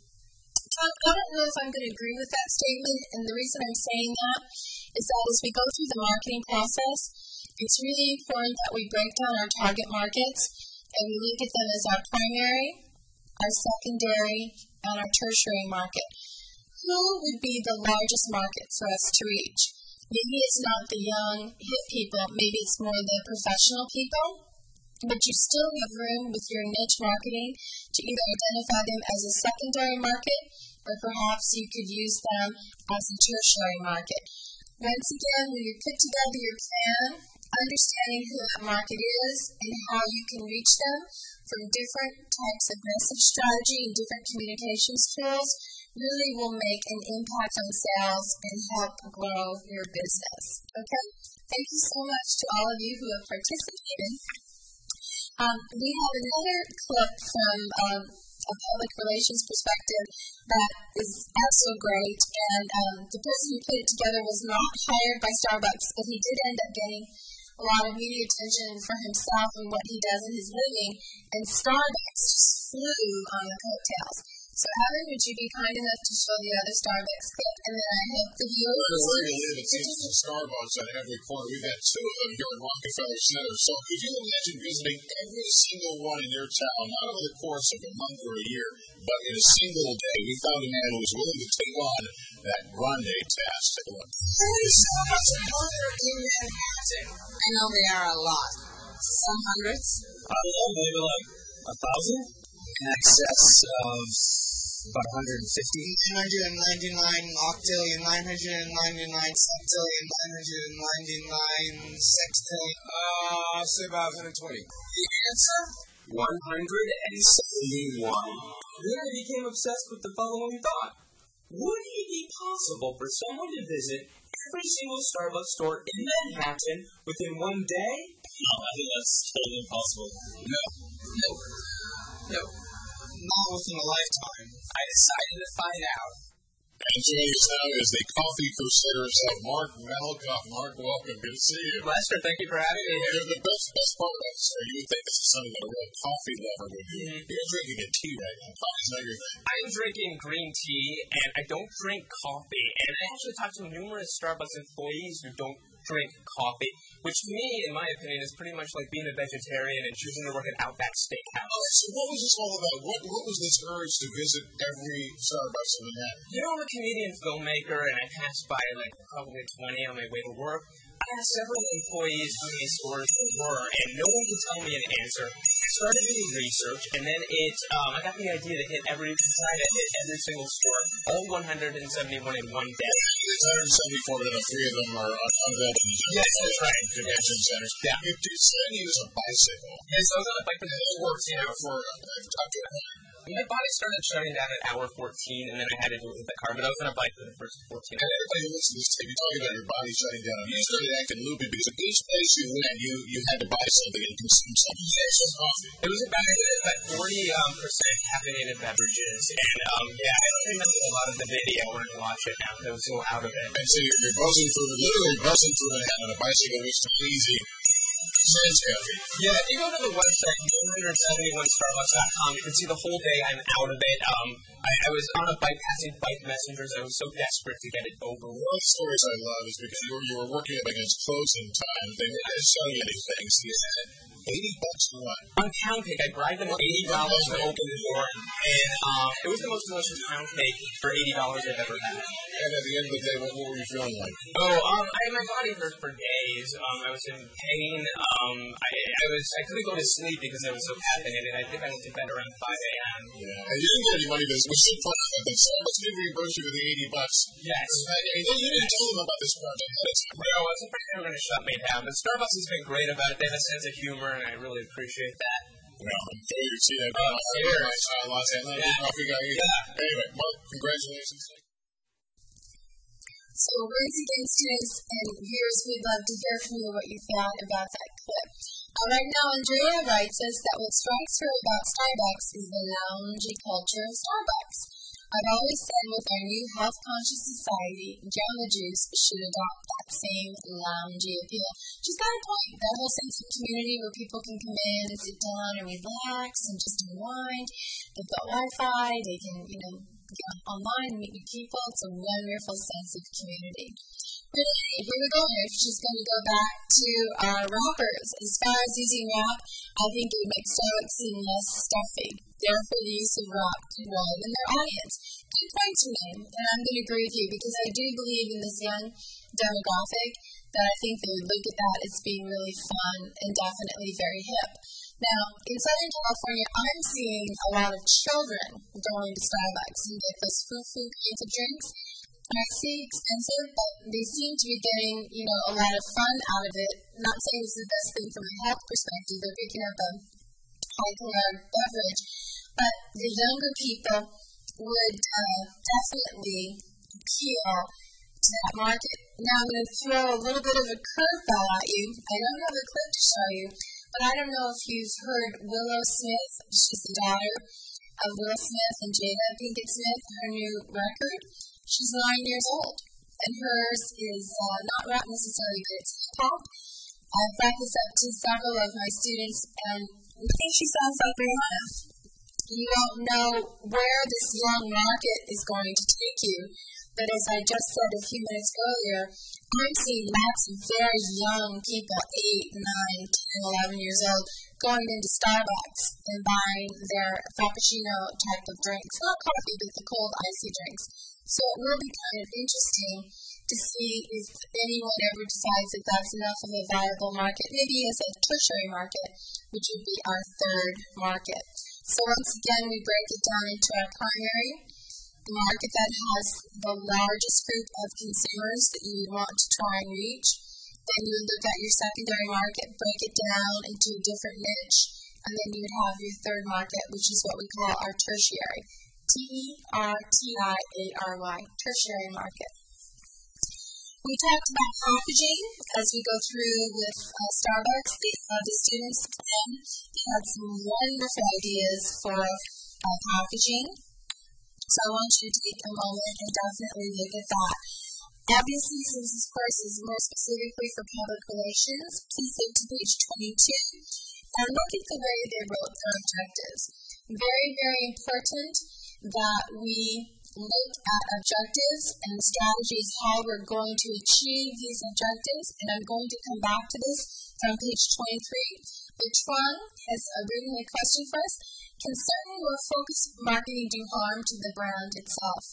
A: I don't know if I'm going to agree with that statement, and the reason I'm saying that is that as we go through the marketing process, it's really important that we break down our target markets and we look at them as our primary, our secondary, and our tertiary market. Who would be the largest market for us to reach? Maybe it's not the young, hip people. Maybe it's more the professional people. But you still have room with your niche marketing to either identify them as a secondary market or perhaps you could use them as a tertiary market. Once again, when you put together your plan, understanding who that market is and how you can reach them from different types of message strategy and different communications tools really will make an impact on sales and help grow your business. Okay? Thank you so much to all of you who have participated. Um, we have another clip from um, a public relations perspective that is also great, and um, the person who put it together was not hired by Starbucks, but he did end up getting a lot of media attention for himself and what he does in his living, and Starbucks just flew on the coattails. So, Evan, would you be kind enough to show the other Starbucks clip, and then I hope the viewers...
K: Where we live, it seems some Starbucks on every corner. We've got two of them here in Rockefeller Center. So, could you imagine visiting every single one in your town, not over the course of a month or a year, but in a single day? We found a man who was willing to take on that grande task. Take a look.
L: There's so much water in Manhattan. I know they are a lot. Some hundreds?
M: I don't know, maybe like a thousand? In excess of about one hundred fifty.
L: nine hundred ninety-nine octillion, nine hundred ninety-nine septillion, nine hundred ninety-nine sextillion.
M: Uh, I'll say about one hundred twenty.
L: The answer?
M: one hundred seventy-one. Then I became obsessed with the following thought. Would it be possible for someone to visit every single Starbucks store in Manhattan within one day? No, I think that's totally impossible.
L: No. No. No. Not within a lifetime. I decided to find out.
K: And joining us now is the Coffee Crusader himself, Mark Malkoff. Mark, welcome. Good to see you.
M: Lester, thank you for having me here.
K: The best, best part about this story, you would think this is something that a real coffee lover would do. Mm-hmm. You're drinking a tea right now. Coffee's not your thing.
M: I'm drinking green tea, and I don't drink coffee. And I actually talked to numerous Starbucks employees who don't drink coffee, which to me, in my opinion, is pretty much like being a vegetarian and choosing to work at Outback Steakhouse.
K: Oh, so what was this all about? What what was this urge to visit every Starbucks in Manhattan?
M: You know, I'm a comedian filmmaker, and I passed by like probably twenty on my way to work. I asked several employees how many stores there were, and no one could tell me an answer. I started doing research, and then it, um, I got the idea to hit every, try to hit every single store, all one hundred seventy-one in one day.
K: There's one hundred seventy-four, but three of them are unvetted.
M: Yes, that's right.
K: Convention centers.
M: Yeah.
K: You said you use a bicycle.
M: Yes, I was on a bike for the works, you know,
K: for talk to
M: my body started shutting down at hour fourteen, and then I had to do it with the car, but I was on a bike for the first fourteen
K: hours. And everybody who listens to this tape, you're talking about your body shutting down. You started acting loopy because at each place you went, you, you had to buy something and consume something. You had some coffee.
M: It was about, about forty um, percent caffeinated beverages, and um, yeah, I don't remember a lot of the video. I wanted to watch it now because I was so out of it.
K: And so you're, you're buzzing through, literally buzzing through Manhattan on a bicycle, which is easy.
M: Yeah, if you go to the website, one seventy-one starbucks dot com, you can see the whole day I'm out of it. Um, I, I was on a bike passing bike messengers. I was so desperate to get it over.
K: One of the stories I love is because you were, you were working up against closing time. They didn't sell you anything, so you had eighty bucks for what?
M: On pound cake, I bribed them with eighty dollars to open the door, and um, it was the most delicious pound cake for eighty dollars I've ever had.
K: And at the end of the day, what, what were you feeling like?
M: Oh, um, I, my body hurt for days. Um, I was in pain. Um, I, I was, I couldn't go to sleep because I was so caffeinated. I think I went to bed around five a.m.
K: Yeah, and you didn't get any money. This was so fun. Starbucks did reimburse you for the eighty bucks.
M: Yes.
K: And you didn't tell them about this project.
M: No, I was afraid they were going to shut me down. But Starbucks has been great about it. They have a sense of humor, and I really appreciate that.
K: Well, I'm sure you see that.
M: Oh, here.
K: Uh, Los Angeles. Yeah. Coffee guy.
M: Yeah.
K: Anyway, Mark, congratulations.
A: So, once again, students and viewers, we'd love to hear from you what you thought about that clip. Uh, right now, Andrea writes us that what strikes her about Starbucks is the loungy culture of Starbucks. I've always said with our new health-conscious society, Jamba Juice should adopt that same loungy appeal. She's got a point. That whole sense of community where people can come in and sit down and relax and just unwind. They've got Wi-Fi. They can, you know, get online and meet new people. It's a wonderful sense of community. Renee, here we go. She's going to go back to our wrappers. As far as using wrap, I think it would make Starbucks seem less stuffy. Therefore, the use of wrap could roll in their audience. Good point to me, and I'm going to agree with you because I do believe in this young demographic that I think they would look at that as being really fun and definitely very hip. Now, in Southern California, I'm seeing a lot of children going to Starbucks and get those foo-foo kinds of drinks. Pricey, expensive, but they seem to be getting, you know, a lot of fun out of it. Not saying it's the best thing from a health perspective. They're picking up a high-caloric beverage. But the younger people would uh, definitely appeal to that market. Now I'm going to throw a little bit of a curveball at you. I don't have a clip to show you, but I don't know if you've heard Willow Smith. She's the daughter of Will Smith and Jada Pinkett Smith, her new record. She's nine years old, and hers is uh, not rap necessarily, but it's hip-hop. I've brought this up to several of my students, and I think she sounds like Rihanna. You don't know where this young market is going to take you, but as I just said a few minutes earlier, I'm seeing lots of very young people, eight, nine, ten, eleven years old, going into Starbucks and buying their Frappuccino type of drinks. Not coffee, but the cold, icy drinks. So it will be kind of interesting to see if anyone ever decides that that's enough of a viable market, maybe as a tertiary market, which would be our third market. So once again, we break it down into our primary, the market that has the largest group of consumers that you would want to try and reach. Then you would look at your secondary market, break it down into a different niche, and then you would have your third market, which is what we call our tertiary. T E R T I A R Y, tertiary market. We talked about packaging as we go through with uh, Starbucks. The, uh, the students um, had some wonderful ideas for uh, packaging. So I want you to take a moment and definitely look at that. Obviously, since this course is more specifically for public relations, please go to page twenty-two and look at the way they wrote their objectives. Very, very important that we look at objectives and strategies, how we're going to achieve these objectives, and I'm going to come back to this on page twenty-three. But Tron has uh, written a question for us. Can certain more focused marketing do harm to the brand itself?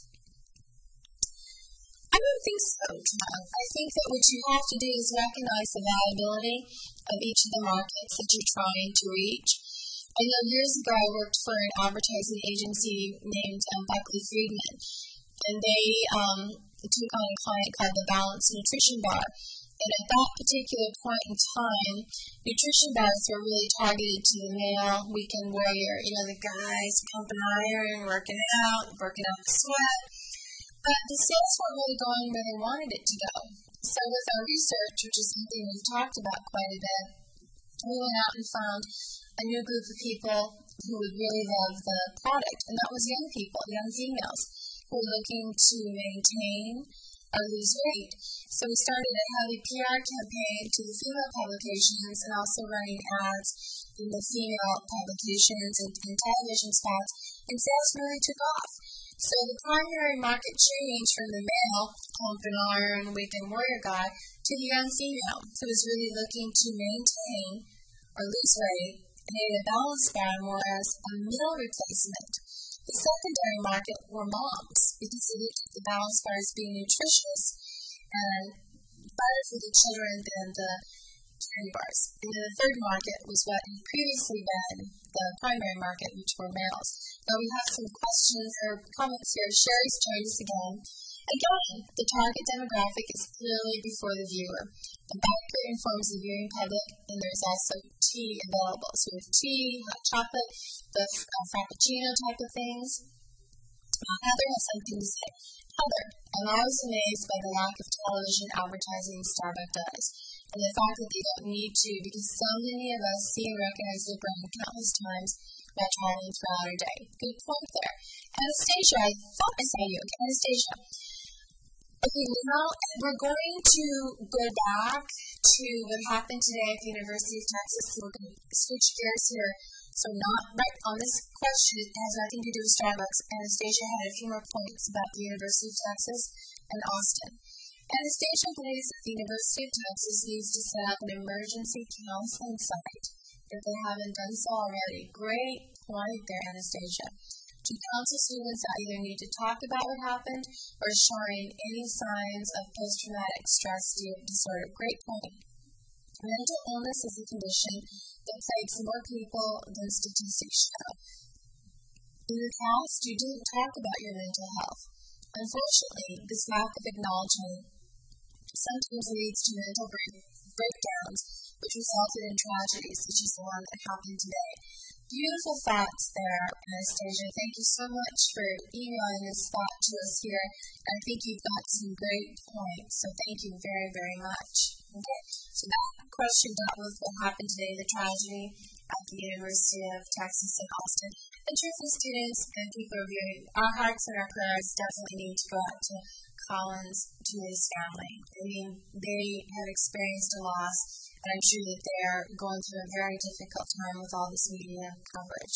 A: I don't think so, Tron. I think that what you have to do is recognize the viability of each of the markets that you're trying to reach. I know years ago I worked for an advertising agency named um, Buckley Friedman, and they um, took on a client called the Balanced Nutrition Bar. And at that particular point in time, nutrition bars were really targeted to the male weekend warrior, you know, the guys pumping iron, working out, working out the sweat. But the sales weren't really going where they wanted it to go. So with our research, which is something we've talked about quite a bit, we went out and found a new group of people who would really love the product, and that was young people, young females, who were looking to maintain or lose weight. So we started a heavy P R campaign to the female publications and also running ads in the female publications and, and television spots, and sales really took off. So the primary market changed from the male, pumping iron, weekend warrior guy, to the young female, who was really looking to maintain or lose weight and ate a balanced bar more as a meal replacement. The secondary market were moms, because they looked at the balanced bar as being nutritious and better for the children than the candy bars. And then the third market was what had previously been the primary market, which were males. Now we have some questions or comments here. Sherry's joined us again. Again, the target demographic is clearly before the viewer. The backer informs the viewing public, and there's also tea available. So with tea, hot chocolate, the uh, Frappuccino type of things. Uh, Heather has something to say. Heather, I'm always amazed by the lack of television advertising Starbucks does, and the fact that they don't need to, because so many of us see and recognize the brand countless times by traveling throughout our day. Good point there. Anastasia, I thought I saw you. Okay, Anastasia. Okay, now we're going to go back to what happened today at the University of Texas. So we're going to switch gears here. So not right on this question, it has nothing to do with Starbucks. Anastasia had a few more points about the University of Texas and Austin. Anastasia believes that the University of Texas needs to set up an emergency counseling site if they haven't done so already. Great point there, Anastasia. To counsel students that either need to talk about what happened or showing any signs of post-traumatic stress disorder. Great point. Mental illness is a condition that plagues more people than statistics show. In the past, you didn't talk about your mental health. Unfortunately, this lack of acknowledgement sometimes leads to mental break breakdowns, which resulted in tragedies, such as the one that happened today. Beautiful thoughts there, Anastasia. Thank you so much for emailing this thought to us here. I think you've got some great points, so thank you very, very much. Okay, so that question dealt with what happened today, the tragedy at the University of Texas in Austin. And truthfully, students and people reviewing, our hearts and our prayers definitely need to go out to Collins, to his family. I mean, they have experienced a loss, and I'm sure that they're going through a very difficult time with all this media coverage.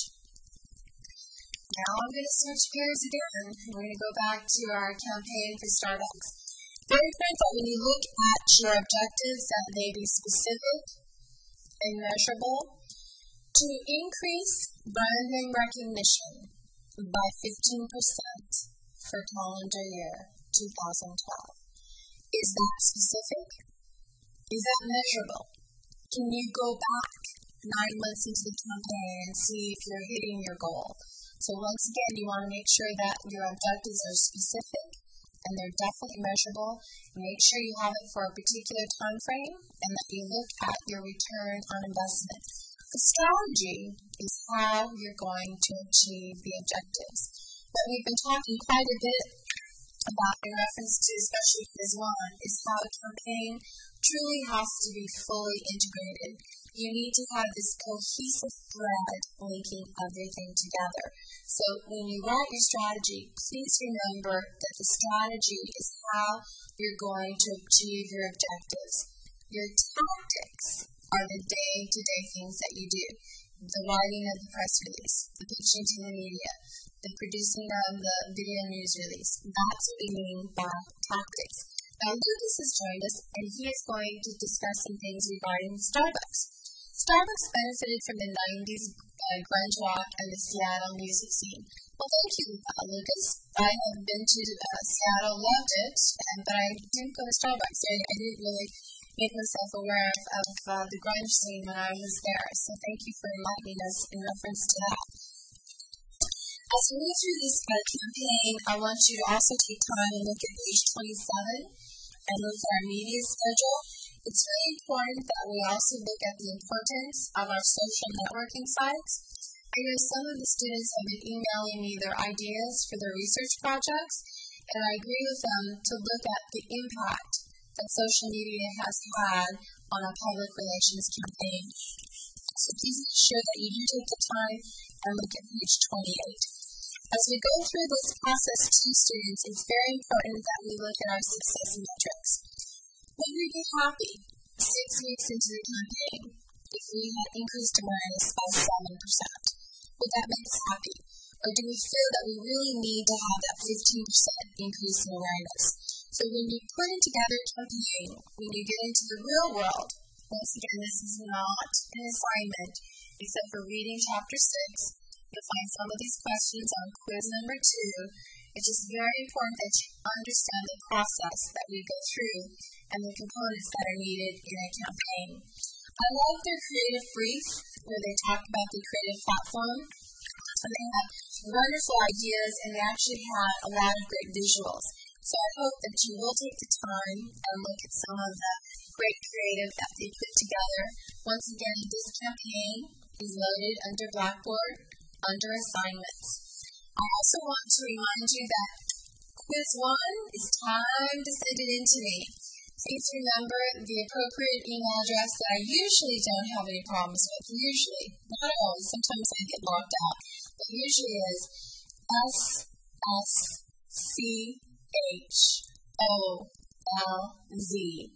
A: Now I'm going to switch gears again. We're going to go back to our campaign for Starbucks. Very important that when you look at your objectives, that they be specific and measurable. To increase brand name recognition by fifteen percent for calendar year two thousand twelve. Is that specific? Is that measurable? Can you go back nine months into the campaign and see if you're hitting your goal? So once again, you want to make sure that your objectives are specific and they're definitely measurable. Make sure you have it for a particular time frame and that you look at your return on investment. The strategy is how you're going to achieve the objectives. What we've been talking quite a bit about in reference to especially Quiz one is how a campaign truly has to be fully integrated. You need to have this cohesive thread linking everything together. So when you write your strategy, please remember that the strategy is how you're going to achieve your objectives. Your tactics are the day-to-day things that you do. The writing of the press release, the pitching to the media, the producing of the video news release. That's what we mean by tactics. Now, Lucas has joined us, and he is going to discuss some things regarding Starbucks. Starbucks benefited from the nineties uh, grunge rock and the Seattle music scene. Well, thank you, uh, Lucas. I have been to uh, Seattle, loved it, and, but I didn't go to Starbucks. I, I didn't really make myself aware of, of uh, the grunge scene when I was there. So thank you for enlightening us in reference to that. As we move through this uh, campaign, I want you to also take time and look at page twenty-seven and look at our media schedule. It's really important that we also look at the importance of our social networking sites. I know some of the students have been emailing me their ideas for their research projects, and I agree with them to look at the impact that social media has had on our public relations campaign. So please make sure that you do take the time and look at page twenty-eight. As we go through this process to students, it's very important that we look at our success metrics. Would we be happy six weeks into the campaign if we had increased awareness by seven percent? Would that make us happy? Or do we feel that we really need to have that fifteen percent increase in awareness? So when you put it together a campaign, when you get into the real world, once again, this is not an assignment, except for reading chapter six. You'll find some of these questions on quiz number two. It's just very important that you understand the process that we go through and the components that are needed in a campaign. I love their creative brief where they talk about the creative platform. And they have wonderful ideas and they actually have a lot of great visuals. So I hope that you will take the time and look at some of the great creative that they put together. Once again, this campaign is loaded under Blackboard, under assignments. I also want to remind you that quiz one is time to send it in to me. Please remember the appropriate email address that I usually don't have any problems with. Usually, not always, sometimes I get locked out, but usually is S S C H O L Z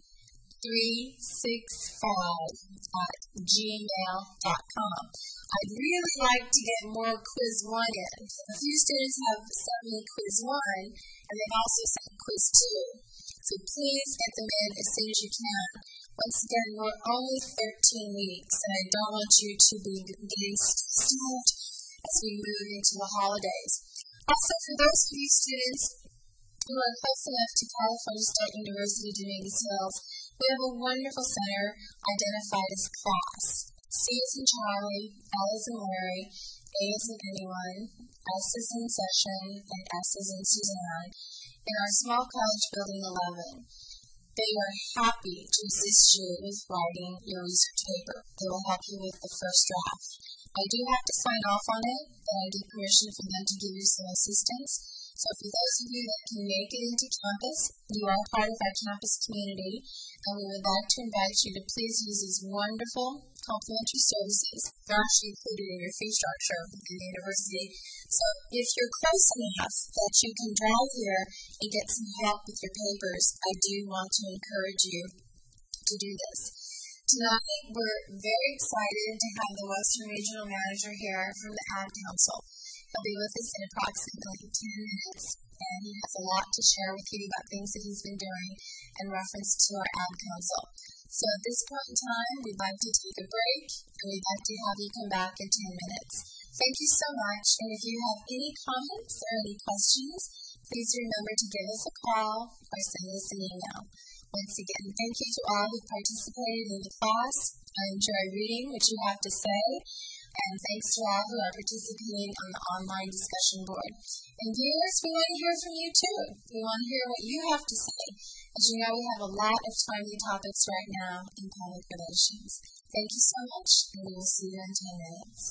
A: three six five at gmail dot com. I'd really like to get more quiz one in. A few students have sent me quiz one, and they've also sent quiz two. So please get them in as soon as you can. Once again, we're only thirteen weeks, and I don't want you to be getting stressed out as we move into the holidays. Also, for those of you students who are close enough to California State University Dominguez Hills, we have a wonderful center identified as class. C is in Charlie, L is in Larry, A is in anyone, S is in session, and S is in Suzanne, in our small college building eleven. They are happy to assist you with writing your research paper. They will help you with the first draft. I do have to sign off on it, and I give permission for them to give you some assistance. So for those of you that can make it into campus, you are part of our campus community, and we would like to invite you to please use these wonderful complimentary services. They're actually included in your fee structure within the university. So if you're close enough that you can drive here and get some help with your papers, I do want to encourage you to do this. Tonight, we're very excited to have the Western Regional Manager here from the Ad Council. He'll be with us in approximately ten minutes, and he has a lot to share with you about things that he's been doing in reference to our Ad Council. So at this point in time, we'd like to take a break, and we'd like to have you come back in ten minutes. Thank you so much, and if you have any comments or any questions, please remember to give us a call or send us an email. Once again, thank you to all who participated in the class. I enjoy reading what you have to say, and thanks to all who are participating on the online discussion board. And viewers, we want to hear from you too. We want to hear what you have to say. As you know, we have a lot of timely topics right now in public relations. Thank you so much, and we will see you in ten minutes.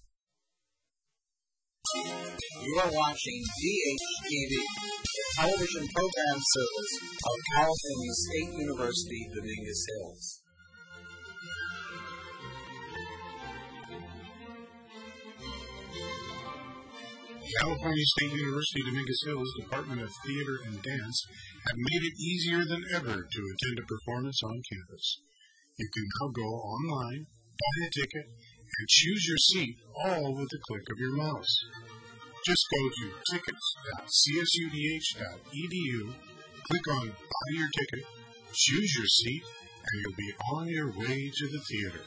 N: You are watching D H T V, the television program service of California State University, Dominguez Hills.
O: California State University Dominguez Hills Department of Theater and Dance have made it easier than ever to attend a performance on campus. You can now go online, buy a ticket, and choose your seat all with the click of your mouse. Just go to tickets dot c s u d h dot e d u, click on Buy Your Ticket, choose your seat, and you'll be on your way to the theater.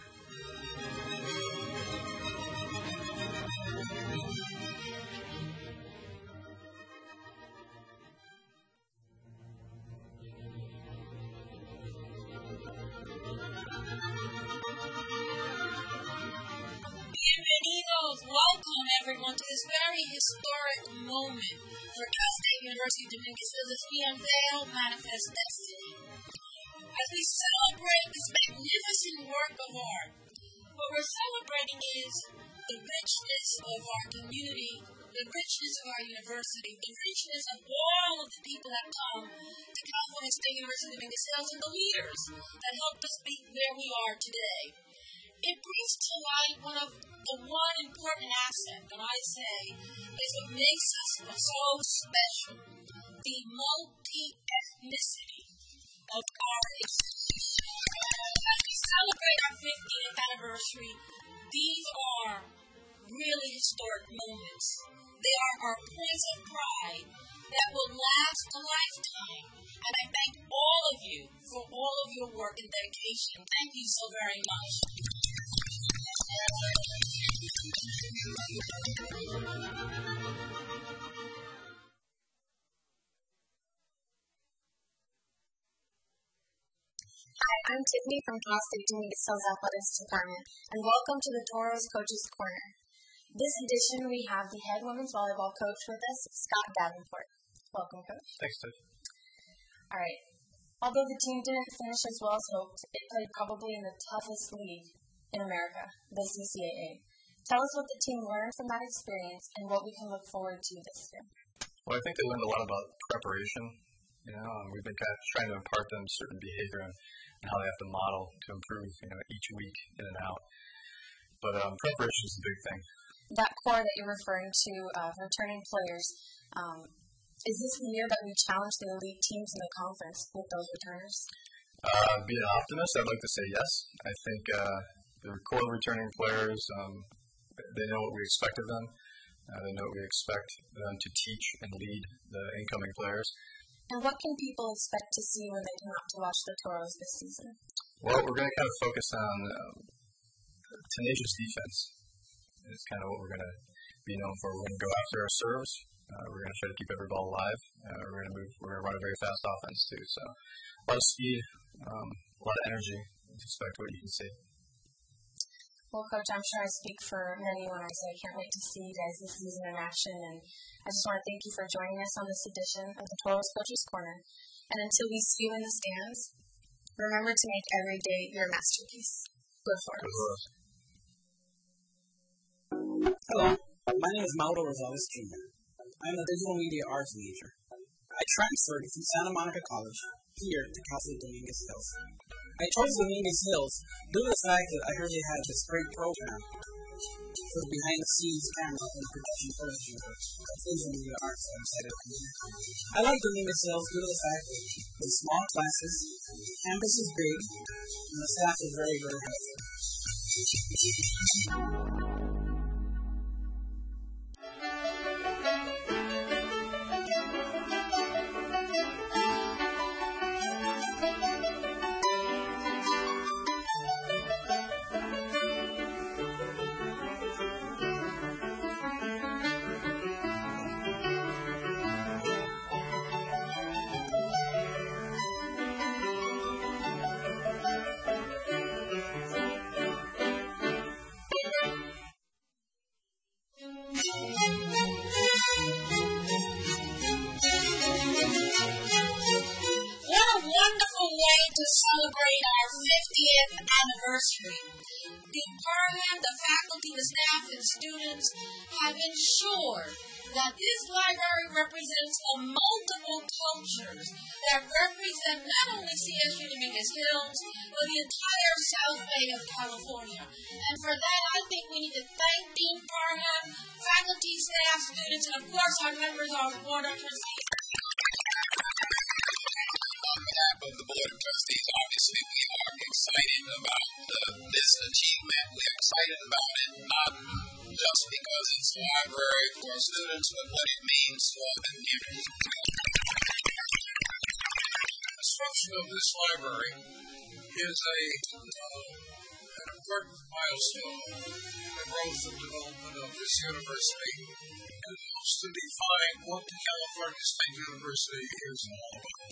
I: Bienvenidos, welcome everyone to this very historic moment for Cal State University Dominguez Hills. We unveil Manifest Destiny. As we celebrate this magnificent work of art, what we're celebrating is the richness of our community, the richness of our university, the richness of all of the people that come to California State University Dominguez Hills, and the leaders that helped us be where we are today. It brings to light one of the one important asset that I say is what makes us so special, the multi-ethnicity of our institution. As we celebrate our fiftieth anniversary, these are really historic moments. They are our points of pride that will last a lifetime. And I thank all of you for all of your work and dedication. Thank you so very much.
A: Hi, I'm Tiffany from Cal State Dominguez Hills Athletics Department, and welcome to the Toros Coaches Corner. This edition, we have the head women's volleyball coach with us, Scott Davenport. Welcome, Coach.
P: Thanks, Tiff.
A: All right. Although the team didn't finish as well as hoped, it played probably in the toughest league in America, the C C A A. Tell us what the team learned from that experience and what we can look forward to this year.
P: Well, I think they learned a lot about preparation. You know, and we've been kind of trying to impart them certain behavior and, and how they have to model to improve, you know, each week in and out. But um, preparation is a big thing.
A: That core that you're referring to, uh, returning players, um, Is this the year that we challenge the elite teams in the conference with those returners?
P: Uh, being an optimist, I'd like to say yes. I think uh, the core returning players, um, they know what we expect of them. Uh, they know what we expect them to teach and lead the incoming players.
A: And what can people expect to see when they come out to watch the Toros this season?
P: Well, we're going to kind of focus on um, tenacious defense. It's kind of what we're going to be known for. We're going to go after our serves. Uh, we're going to try to keep every ball alive. Uh, we're going to move. We're going to run a very fast offense too. So a lot of speed, um, a lot of energy. Expect what you can see.
A: Well, Coach, I'm sure I speak for many when I say I can't wait to see you guys this season in action. And I just want to thank you for joining us on this edition of the Toros Coaches Corner. And until we see you in the stands, remember to make every day your masterpiece. Go Toros.
Q: Hello, my name is Mauro Rosales Junior I am a digital media arts major. I transferred from Santa Monica College here to Cal State Dominguez Hills. I chose Dominguez Hills due to the fact that I heard they had this great program for the behind-the-scenes camera and production footage of digital media arts that I'm excited to do. I like Dominguez Hills due to the fact that the small classes, campus is big, and the staff is very, very helpful.
I: Celebrate our fiftieth anniversary. The Parham, the faculty, the staff, and students have ensured that this library represents a multiple cultures that represent not only C S U Dominguez Hills, but the entire South Bay of California. And for that, I think we need to thank Dean Parham, faculty, staff, students, and of course our members of our board of trustees.
K: On behalf of the Board of Trustees, obviously we are excited about uh, this achievement. We're excited about it not just because it's a library for students, but what it means for the community. The construction of this library is a uh, an important milestone in the growth and development of this university, and it helps to define what the California State University is all about.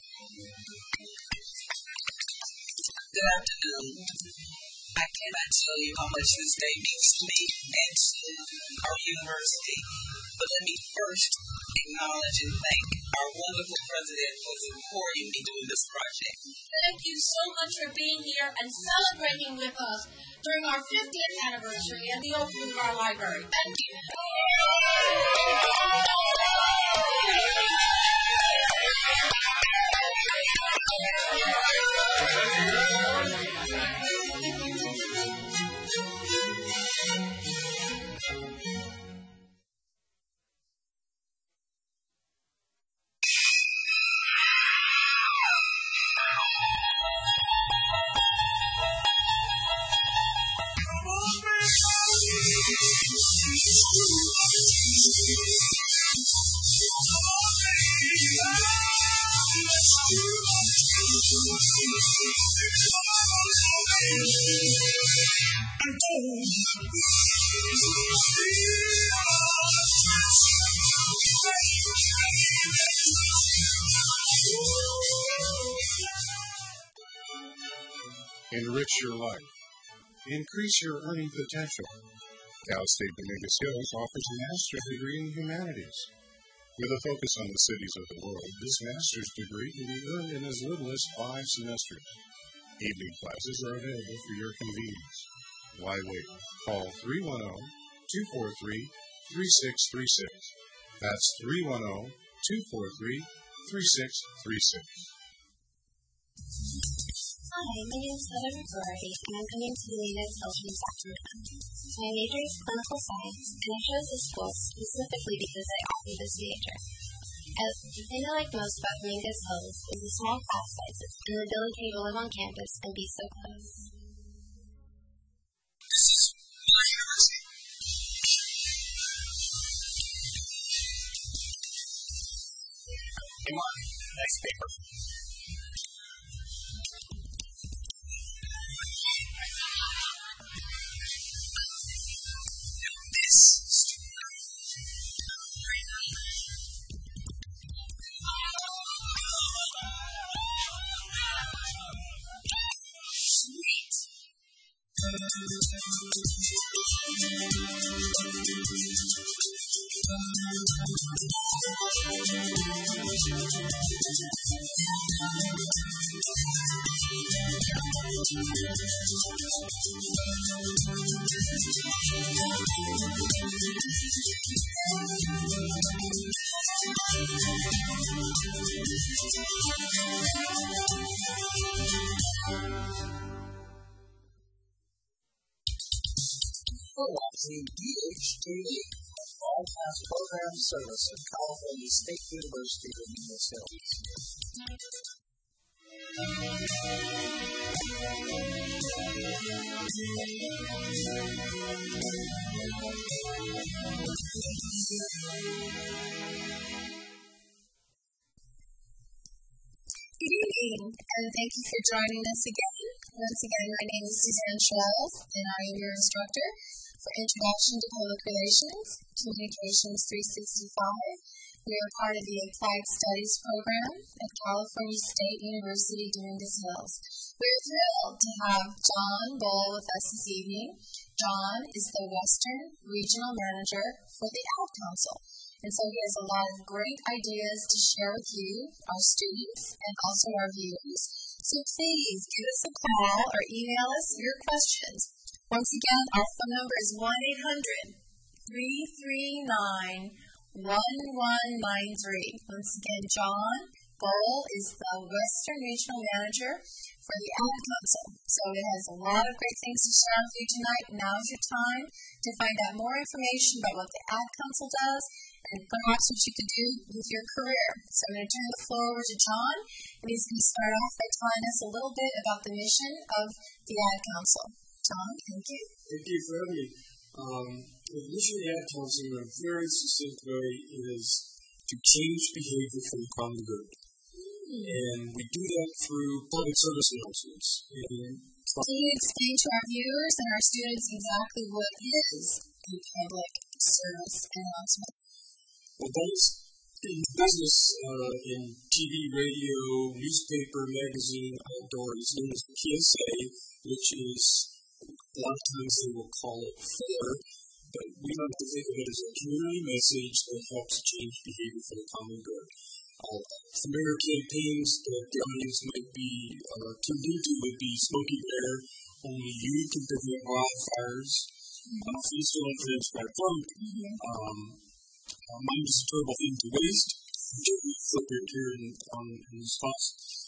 R: Good afternoon. I cannot tell you how much this day means to me and to our university. But let me first acknowledge and thank our wonderful president for supporting me doing this project.
I: Thank you so much for being here and celebrating with us during our fiftieth anniversary and the opening of our library. Thank you.
O: Enrich your life. Increase your earning potential. Cal State Dominguez Hills offers a master's degree in humanities. With a focus on the cities of the world, this master's degree can be earned in as little as five semesters. Evening classes are available for your convenience. Why wait? Call three one zero, two four three, three six three six. That's three one zero, two four three, three six three six.
S: Hi, my name is Heather McGrory, and I'm coming to Dominguez Hills from Sacramento. My major is clinical science, and I chose this school specifically because I offer this major. As the thing I like most about Dominguez Hills is the small class sizes and the ability to live on campus and be so close.
I: This is my university.
H: Come on, next paper.
N: We're watching D H T V, a broadcast program service of California State University of Dominguez Hills.
A: Good evening, and thank you for joining us again. Once again, my name is Suzanne Schwells, and I am your instructor for Introduction to Public Relations, Communications three sixty-five. We are part of the Applied Studies program at California State University, Dominguez Hills. We're thrilled to have John Bull with us this evening. John is the Western Regional Manager for the Ad Council, and so he has a lot of great ideas to share with you, our students, and also our viewers. So please give us a call or email us your questions. Once again, our phone number is one eight hundred, three three nine, one one nine three. Once again, John Bull is the Western Regional Manager for the Ad Council. So it has a lot of great things to share with you tonight. Now is your time to find out more information about what the Ad Council does and perhaps what you could do with your career. So I'm going to turn the floor over to John, and he's going to start off by telling us a little bit about the mission of the Ad Council. John, thank you.
T: Thank you for having me. Um, the mission of the Ad Council in a very succinct way is to change behavior for the common good. And we do that through public service announcements. And
A: Can you explain to our viewers and our students exactly what is a public service announcement?
T: Well, those in business, uh, in T V, radio, newspaper, magazine, outdoor, is known as P S A, which is, a lot of times they will call it filler, but we like to think of it as a community message that helps change behavior for the common good. Uh, familiar campaigns that the audience might be uh, tuned into would be Smokey Bear, Only You Can Prevent Wildfires, uh, Feast on Friends by Trump, um, uh, Mind is a Terrible Thing to Waste, which we flipped here in, um, in this class,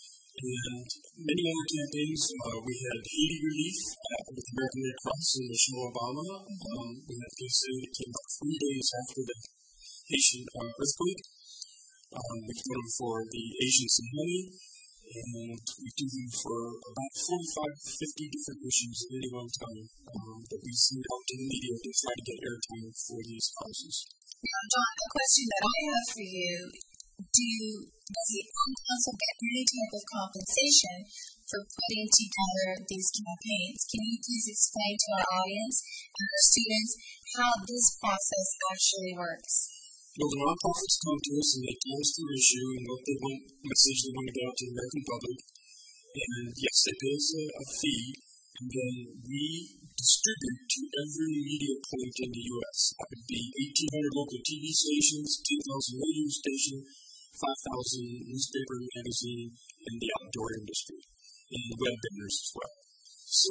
T: and many other campaigns. Uh, we had Haiti Relief uh, with the American Red Cross and Michelle Obama. Um, we had P S A that came out three days after the Haitian uh, earthquake. Um, we do them for the Asian Tsunami, and we do them for about forty-five to fifty different issues at any one time um, that we send out to the media to try to get airtime for these causes.
A: Now, John, a question that I have for you, do does the Ad Council get any type of compensation for putting together these campaigns? Can you please explain to our audience and our students how this process actually works?
T: Well, the nonprofits come to us and they tell us their issue and what they want, message they want to get out to the American public. And yes, they pay us a, a fee, and then we distribute to every media point in the U S. That would be eighteen hundred local T V stations, ten thousand radio stations, five thousand newspaper and magazine, and the outdoor industry, and web banners as well. So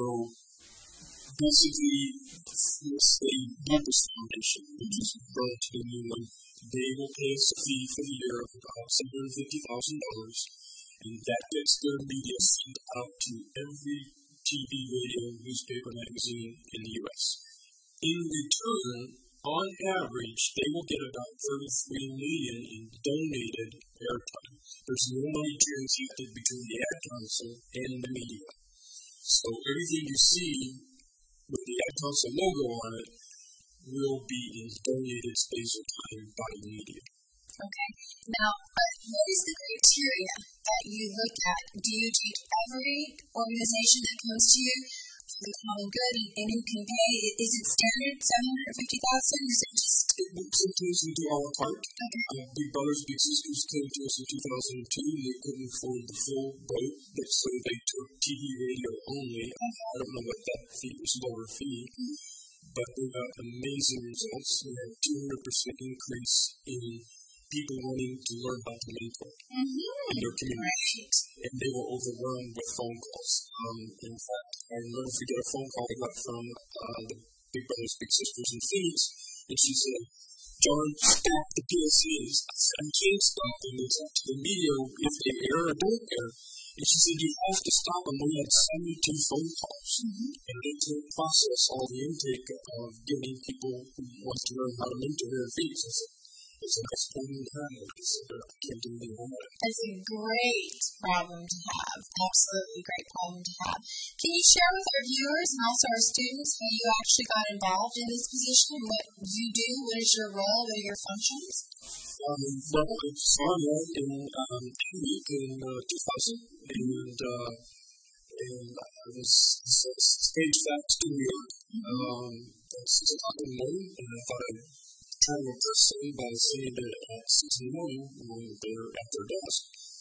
T: basically, it's a Bumpus Foundation, which is relatively new one. They will pay us a fee for the year of about seven hundred fifty thousand dollars, and that gets their media sent out to every T V, radio, newspaper, magazine in the U S. In return, on average, they will get about thirty-three million in donated airtime. There's no money transacted between the ad council and the media. So everything you see with the ad council logo on it will be in donated space or time by the media.
A: Okay. Now, uh, what is the criteria that you look at? Do you take every organization that comes to you for the common good and, and who can pay? Is it standard seven hundred fifty thousand dollars? Is it just...
T: Sometimes we do a la carte. Okay. Uh, Big Brothers Big Sisters came to us in two thousand two and they couldn't afford the full boat, so they took T V radio only. Okay. I don't know what that fee was, lower fee. Mm-hmm. But they got amazing results. They had a two hundred percent increase in people wanting to learn how to mentor mm-hmm. in their community. Right. And they were overwhelmed with phone calls. Um, in fact, I never forget a phone call I got from uh, the Big Brothers Big Sisters in Phoenix, and she said, "John, stop the P S As." I said, "I can't stop them. It's up to the media if they air or don't air." And she said, "You have to stop them." We had seventy-two phone calls. Mm-hmm. And they can't process all the intake of getting people who want to learn how to mentor their fees. I said, "It's a nice problem to have." I said, "I can't do anything about it."
A: It's a great problem to have. Absolutely great problem to have. Can you share with our viewers and also our students how you actually got involved in this position and what you do? What is your role? What are your functions?
T: Um, well, I started in um, in uh, two thousand, and uh, and I was stage fact in New York. Um, at six o'clock in the morning, and I thought I'd try to impress them by saying that at six in the morning when they're at their desk.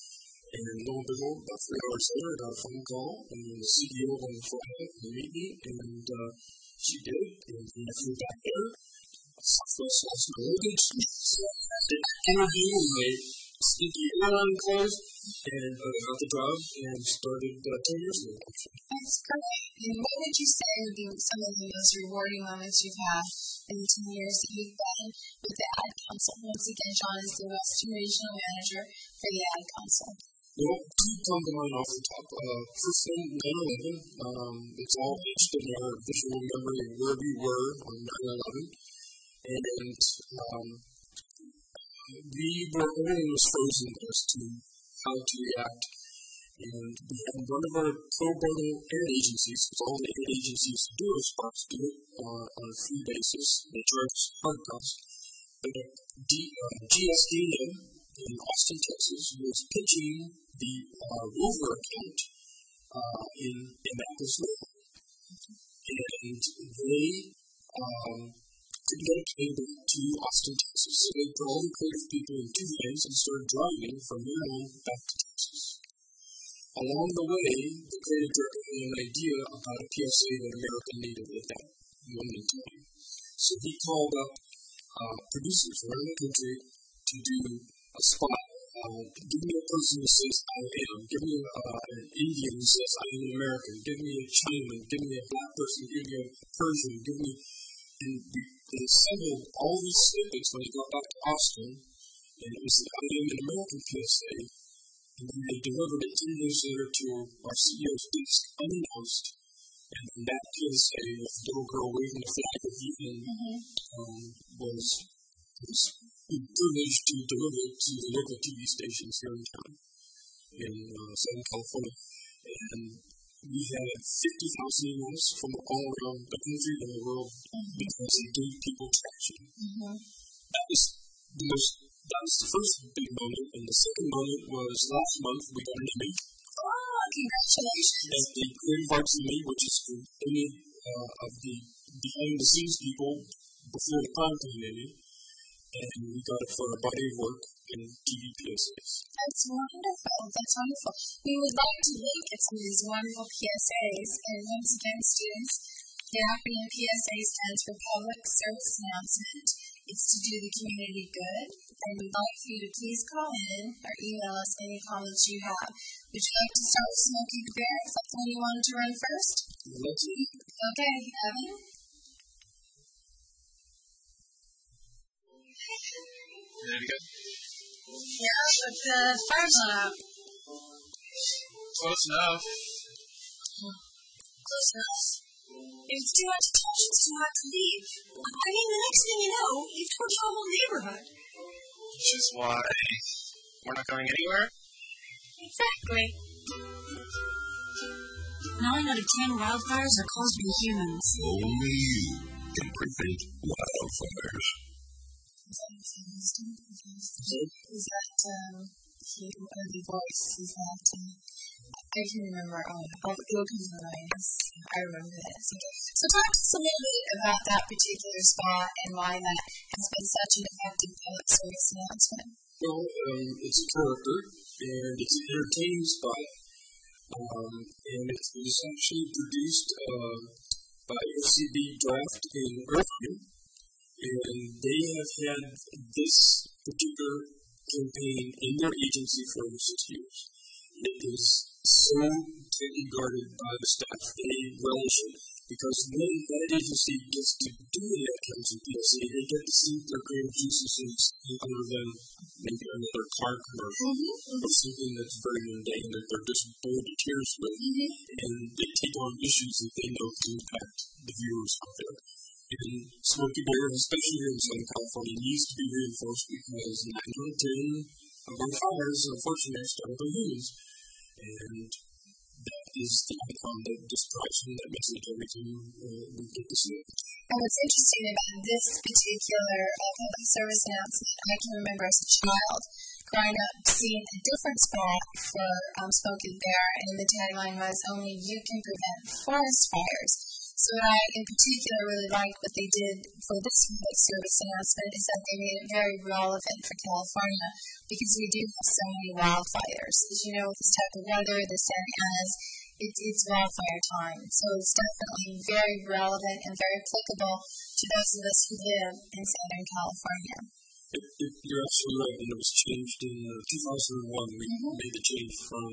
T: And lo and behold, about three hours later, I got a phone call, and the C E O wanted to fly out and meet me, and uh, she did, and I flew back there. Southwest lost my luggage, so I had to interview my stinky airline clothes, and uh, got the job, and started uh, ten years ago, actually.
A: That's great. And what would you say would be some of the most rewarding moments you've had in the ten years that you've been with the Ad Council? Once again, John is the Western Regional Manager for the Ad Council.
T: Well, two come to mind off the top. Uh, first one, nine eleven. Um, it's all etched in our visual memory of where we were on nine eleven. And um, we were, everything was frozen as to how to react. And we had one of our pro bono ad agencies, because all the ad agencies do are spots do it uh, on a free basis. They charge hard costs. But D, uh, G S D N in Austin, Texas, was pitching the uh, Rover account uh, in Annapolis, and they um, couldn't get a plane to Austin, Texas. So they put all the creative people in two vans and started driving from Maryland back to Texas. Along the way, the creative director had an idea about a P S A that America needed at that moment in time. So he called up uh, producers around the country to do a spot. Uh, give me a person who says, "I am." Give me a, uh, an Indian who says, "I am an American." Give me a Chinaman. Give me a black person. Give me a Persian. Give me... And we they assembled all these snippets when he got back to Austin, and it was the I Am an American P S A, and then they delivered it ten days later to our C E O's desk, unannounced, and then that P S A with the little girl waving the flag of the N mm-hmm. um, was, was privileged to deliver it to the local T V stations here in town, in uh, Southern California, and we had fifty thousand emails from all around the country and the world mm-hmm. because it gave people traction. Mm-hmm. That was the most. That was the first big moment, and the second moment was last month we got an Emmy.
A: Oh, congratulations!
T: At the Creative Arts Emmy, which is the Emmy uh, of the behind-the-scenes people before the primetime Emmy, and we got it for our body of work in T V P S As.
A: That's wonderful. That's wonderful. We would like to look at some of these wonderful P S As. And once again, students, the acronym P S A stands for Public Service Announcement. It's to do the community good. And we'd like for you to please call in or email us any comments you have. Would you like to start with Smokey the Bear? Is that the one you wanted to run first?
T: Let's see.
A: Okay, Evan?
P: Ready to go?
A: Yeah, but the fire's not out.
P: Close enough.
A: Close enough.
I: If it's too hot to touch, it's too hot to leave. I mean, the next thing you know, you've torched our whole neighborhood.
M: Which is why we're not going anywhere?
I: Exactly. Nine out of ten wildfires are caused by humans.
J: Only you can prevent wildfires.
A: Is that, is that um, he, or the voice? Is that, uh, I can remember, oh, oh it will come to my mind. I remember that. So, so talk to us a little bit about that particular spot and why that has been such an effective public service announcement.
T: Well, um, it's a character, and it's an entertaining spot, um, and it was actually produced uh, by F C B Draft in Irvine, and they have had this particular campaign in their agency for over six years. It is so tightly guarded by the staff. They relish it because when that agency gets to do that comes in P S A, they get to see their creative juices and other than maybe another car commercial mm-hmm. or something that's very mundane that they're just bored to tears with. Mm-hmm. And they take on issues that they know can impact the viewers out there. And Smokey Bear, especially here in Southern California, needs to be reinforced because nine out of ten of our fires, unfortunately, are started by humans. And that is the icon that describes him, that message every time uh, we get to see it.
A: And what's interesting about this particular uh, public service announcement, I can remember as a child growing up seeing a different spot for um, Smokey Bear, and the tagline was, "Only you can prevent forest fires." So what I, in particular, really like what they did for this public service announcement is that they made it very relevant for California because we do have so many wildfires. As you know, with this type of weather this area has, it, it's wildfire time. So it's definitely very relevant and very applicable to those of us who live in Southern California.
T: It, it, you're absolutely right, and it was changed in uh, two thousand one. We mm-hmm. made the change from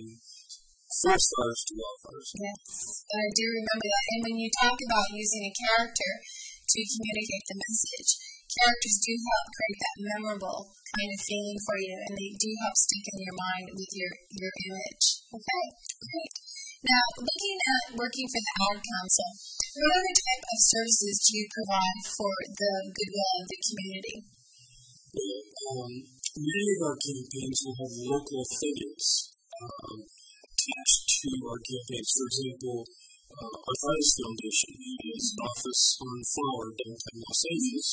T: forest fires to wildfires.
A: Yes, I do remember that. And when you talk about using a character to communicate the message, characters do help create that memorable kind of feeling for you, and they do help stick in your mind with your, your image. Okay, great. Now, looking at working for the Ad Council, what other type of services do you provide for the goodwill of the community?
T: Well, um, many of our campaigns will have local affiliates um, attached to our campaigns. For example, uh, Arthritis Foundation has an office on Flower, downtown Los Angeles,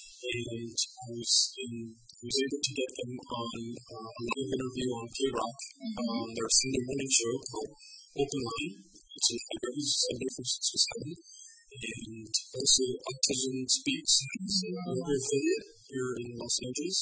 T: and I was, in, I was able to get them on uh, a live interview on K-Rock mm-hmm. on their Sunday morning show called Open Line. It's every Sunday from six to seven. And also Autism Speaks is a local affiliate here in Los Angeles.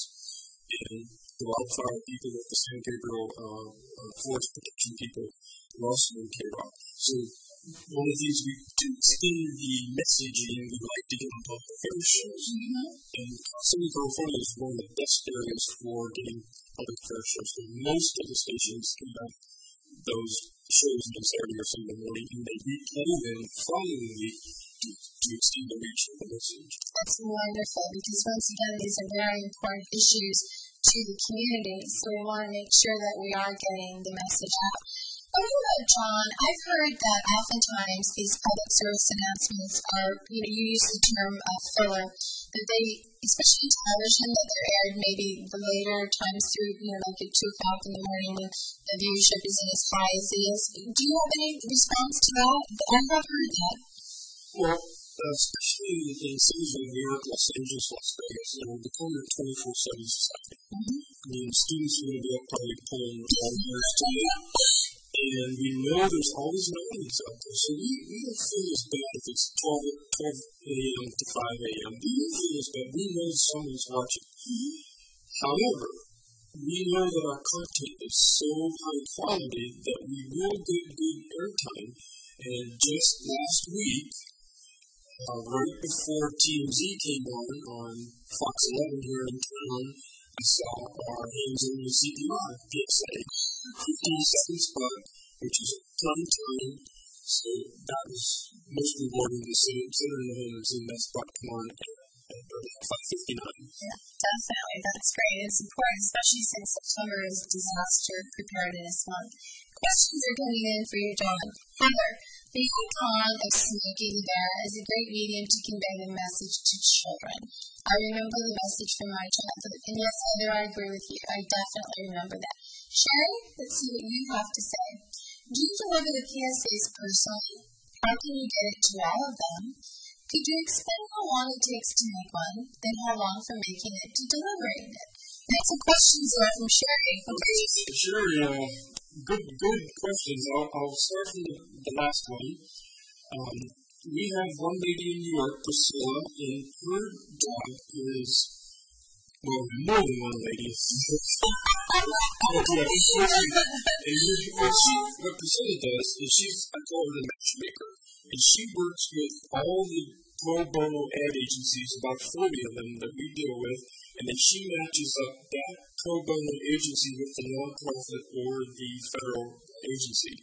T: And the wildfire people at the San Gabriel uh, uh, forest protection people are also in K-Rock. So one of the things we do extend the messaging, we like to get on public affairs shows. Mm-hmm. And Southern California is one of the best areas for getting public affairs shows. So most of the stations have those shows on Saturday or Sunday morning, and they replay them following week to, to extend the reach of the message.
A: That's wonderful, because once again, these are very important issues to the community, so we want to make sure that we are getting the message out. What about John? I've heard that oftentimes these public service announcements are, you know, you use the term uh, filler, that they, especially television, that they're aired maybe the later times through, you know, like at two o'clock in the morning when the viewership isn't as high as it is. Do you have any response to that? I have heard that.
T: Well, uh, especially in cities like New York, Los Angeles, Las Vegas, you know, become a twenty-four seven society. Mm-hmm. I mean, students are going to be up probably pulling all years today. And we know there's always an audience out there, so we, we don't feel as bad if it's twelve a.m. to five a.m. We don't feel as bad. We know someone's watching. Mm-hmm. However, we know that our content is so high quality that we will get good airtime. And just last week, uh, right before T M Z came on, on Fox eleven here in town, I saw our hands-on C P R P S A. fifteen second spot, which is a prime time, so that was most rewarding to see. Senator Holmes in that spot come on at at five fifty-nine.
A: Yeah, definitely. That's great. It's important, especially since September is Disaster Preparedness Month. Questions are coming in for you, John. Heather, the icon of Smokey the Bear is a great medium to convey the message to children. I remember the message from my childhood. And yes, Heather, I agree with you. I definitely remember that. Sherry, let's see what you have to say. Do you deliver the P S As personally? How can you get it to all of them? Could you explain how long it takes to make one, then how long from making it to delivering it? That's a question, Zora, from Sherry. Okay.
T: Sure, uh, good, good questions. I'll, I'll start from the, the last one. Um, we have one lady in New York, Priscilla, and her job is, well, more than one lady. Okay, what, she, what Priscilla does is she's, I call her the matchmaker, and she works with all the pro bono ad agencies, about forty of them that we deal with, and then she matches up that pro bono agency with the nonprofit or the federal agency.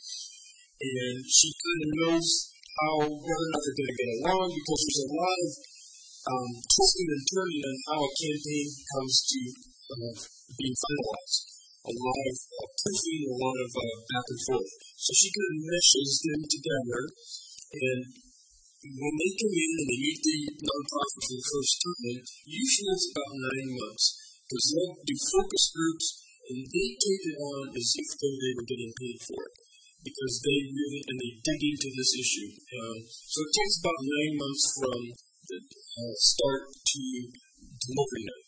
T: And she kind of knows how, whether or not they're going to get along, because there's a lot of um, twisting and turning on how a campaign comes to uh, being finalized. A lot of uh, proofing, a lot of uh, back and forth. So she kind of meshes them together, and when they come in and they meet the nonprofit for the first time, usually it's about nine months, because they'll do focus groups, and they take it on as if though they were getting paid for it, because they really, and they dig into this issue. Um, so it takes about nine months from the uh, start to delivering it.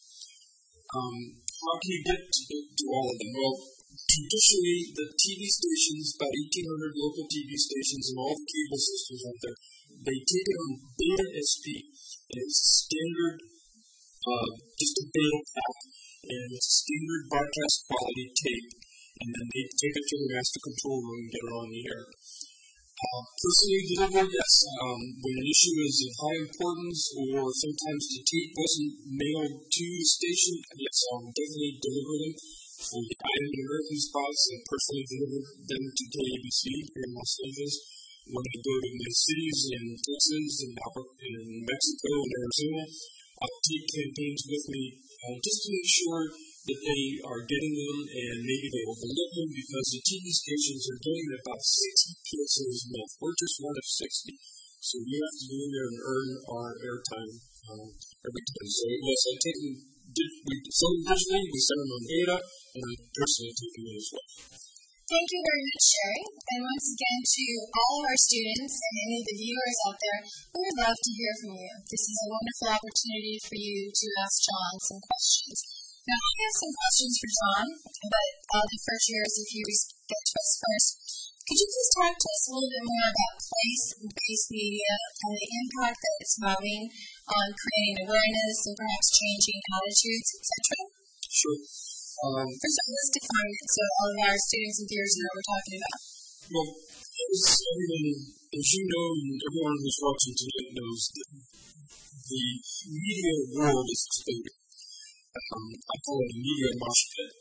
T: Um, how can you get to, to all of them? Well, traditionally, the T V stations, about eighteen hundred local T V stations and all the cable systems out there, they take it on Beta S P, and it's standard, uh, just a beta pack, and it's a standard broadcast quality tape, and then they take it to the master control room and get it on the air. Uh, personally deliver, yes. Um, when an issue is of high importance, or sometimes the tape wasn't mailed to the station, yes, I'll definitely deliver them. For the I Am American spots, I personally deliver them to K A B C here in Los Angeles. When I go to many cities in Texas and in Mexico and Arizona, I'll take campaigns with me uh, just to make sure that they are getting them, and maybe they overlook them, because the T V stations are getting about sixty P S As a month. We're just one of sixty. So we have to go in there and earn our airtime um, every time. So yes, I take them, we send them digitally, we send them on data, and I personally take them in as well.
A: Thank you very much, Sherry. And once again, to all of our students and any of the viewers out there, we would love to hear from you. This is a wonderful opportunity for you to ask John some questions. Now, I have some questions for John, but I'll defer to yours if you get to us first. Could you please talk to us a little bit more about place-based media and the impact that it's having on creating awareness and perhaps changing attitudes, et cetera?
T: Sure. Um,
A: First of all, let's define it so all of our students and viewers know what we're talking about.
T: Well, as everyone, as you know, and everyone who's watching tonight knows, that the media world is exploding. Um, I call it a media mosh pit.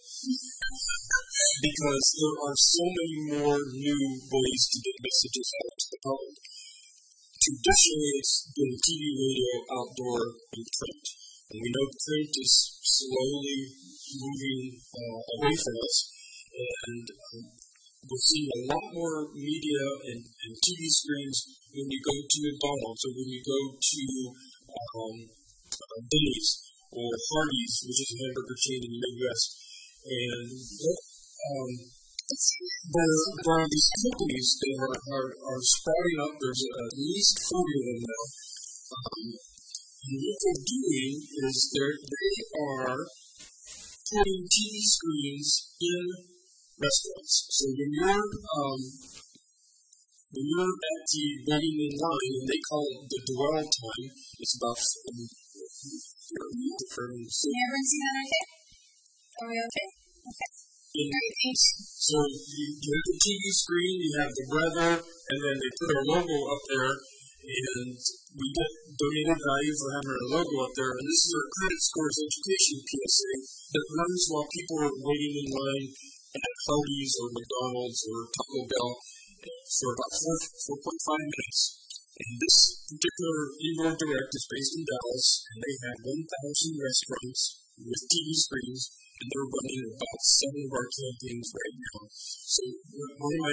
T: Because there are so many more new ways to get messages out to the public. Traditionally, it's been T V, radio, outdoor, and print. And we know print is slowly moving uh, away from us. And um, we're seeing a lot more media and, and T V screens when we go to McDonald's, or when we go to um, uh, Denny's, or Hardee's, which is a hamburger chain in the Midwest. And um, there, there are these companies that are, are, are sprouting up. There's at least forty of them now. Um, and what they're doing is they're, they are putting T V screens in restaurants. So when you're, um, when you're at the waiting in line, and they call it the dwell time, it's about um,
A: Everyone see that okay? Are we okay? Okay.
T: In, so you, you have the T V screen, you have the weather, and then they put our logo up there, and we get donated value for having our logo up there. And this is our credit scores education P S A that runs while people are waiting in line at Hardee's or McDonald's or Taco Bell for about four, four point five minutes. And this particular Indoor Direct is based in Dallas, and they have one thousand restaurants with T V screens, and they're running about seven of our campaigns right now. So one of my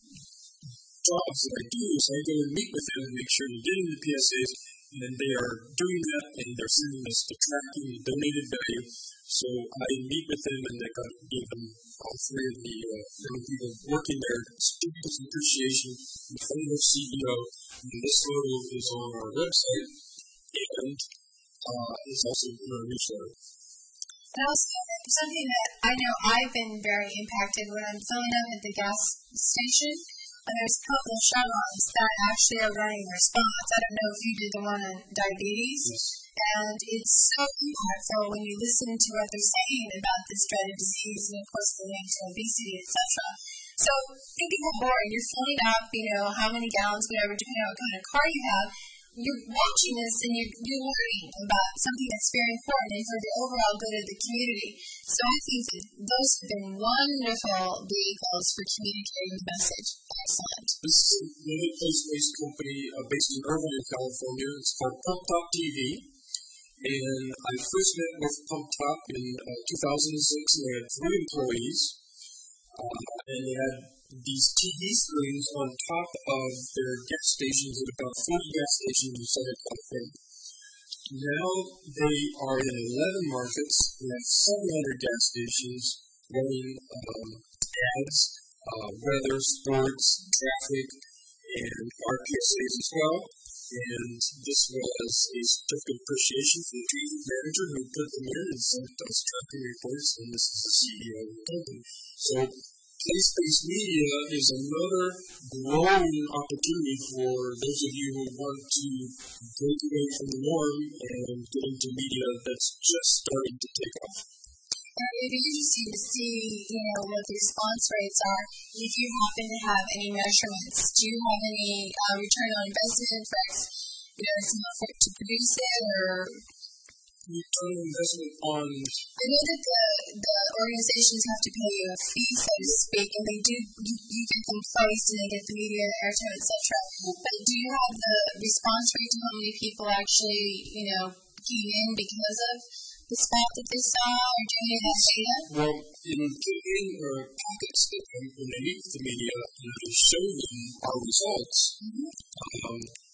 T: jobs that I do is I go and meet with them and make sure they're getting the P S As, and they are doing that, and they're sending us the tracking and donated value. So I meet with them, and I got to give them all three of the uh, young people working there certificates of appreciation from their C E O. And this photo is on our website, and uh, it's also in our newsletter.
A: And also, something that I know I've been very impacted when I'm filling up at the gas station, and there's a couple of Chevrons that actually are running response. I don't know if you did the one on diabetes.
T: Yes.
A: And it's so impactful when you listen to what they're saying about this dreaded disease and, of course, the link to obesity, et cetera. So think of how boring. You're filling up, you know, how many gallons, whatever, depending on what kind of car you have. You're watching this and you're, you're learning about something that's very important and for the overall good of the community. So I think that those have been wonderful vehicles for communicating the message. Excellent.
T: This is a really place-based company uh, based in Irvine, California. It's called Pump Top T V. And I first met with Pump Top in uh, two thousand six, and they had three employees. Uh, and they had these T V screens on top of their gas stations at about forty gas stations in Southern California. Now they are in eleven markets. We have seven hundred gas stations running um, ads, uh, weather, sports, traffic, and our P S As as well. And this was a certificate of appreciation from the traffic manager who put them in and sent us tracking reports, and this is the C E O of the company. So place-based media is another growing opportunity for those of you who want to break away from the norm and get into media that's just starting to take off.
A: Uh, it'd be interesting to see, you know, what the response rates are. If you happen to have any measurements, do you have any uh, return on investment for, you know, some effort to produce it, or
T: return on investment on?
A: I know that the the organizations have to pay you a fee, so to speak, and they do you, you get them placed and they get the media, airtime, et cetera. But do you have the response rate to how many people actually, you know, came in because of the spot that they saw, or do you have that data?
T: Well, in campaign or pockets that when they meet with the media and they show them our results, mm-hmm. um,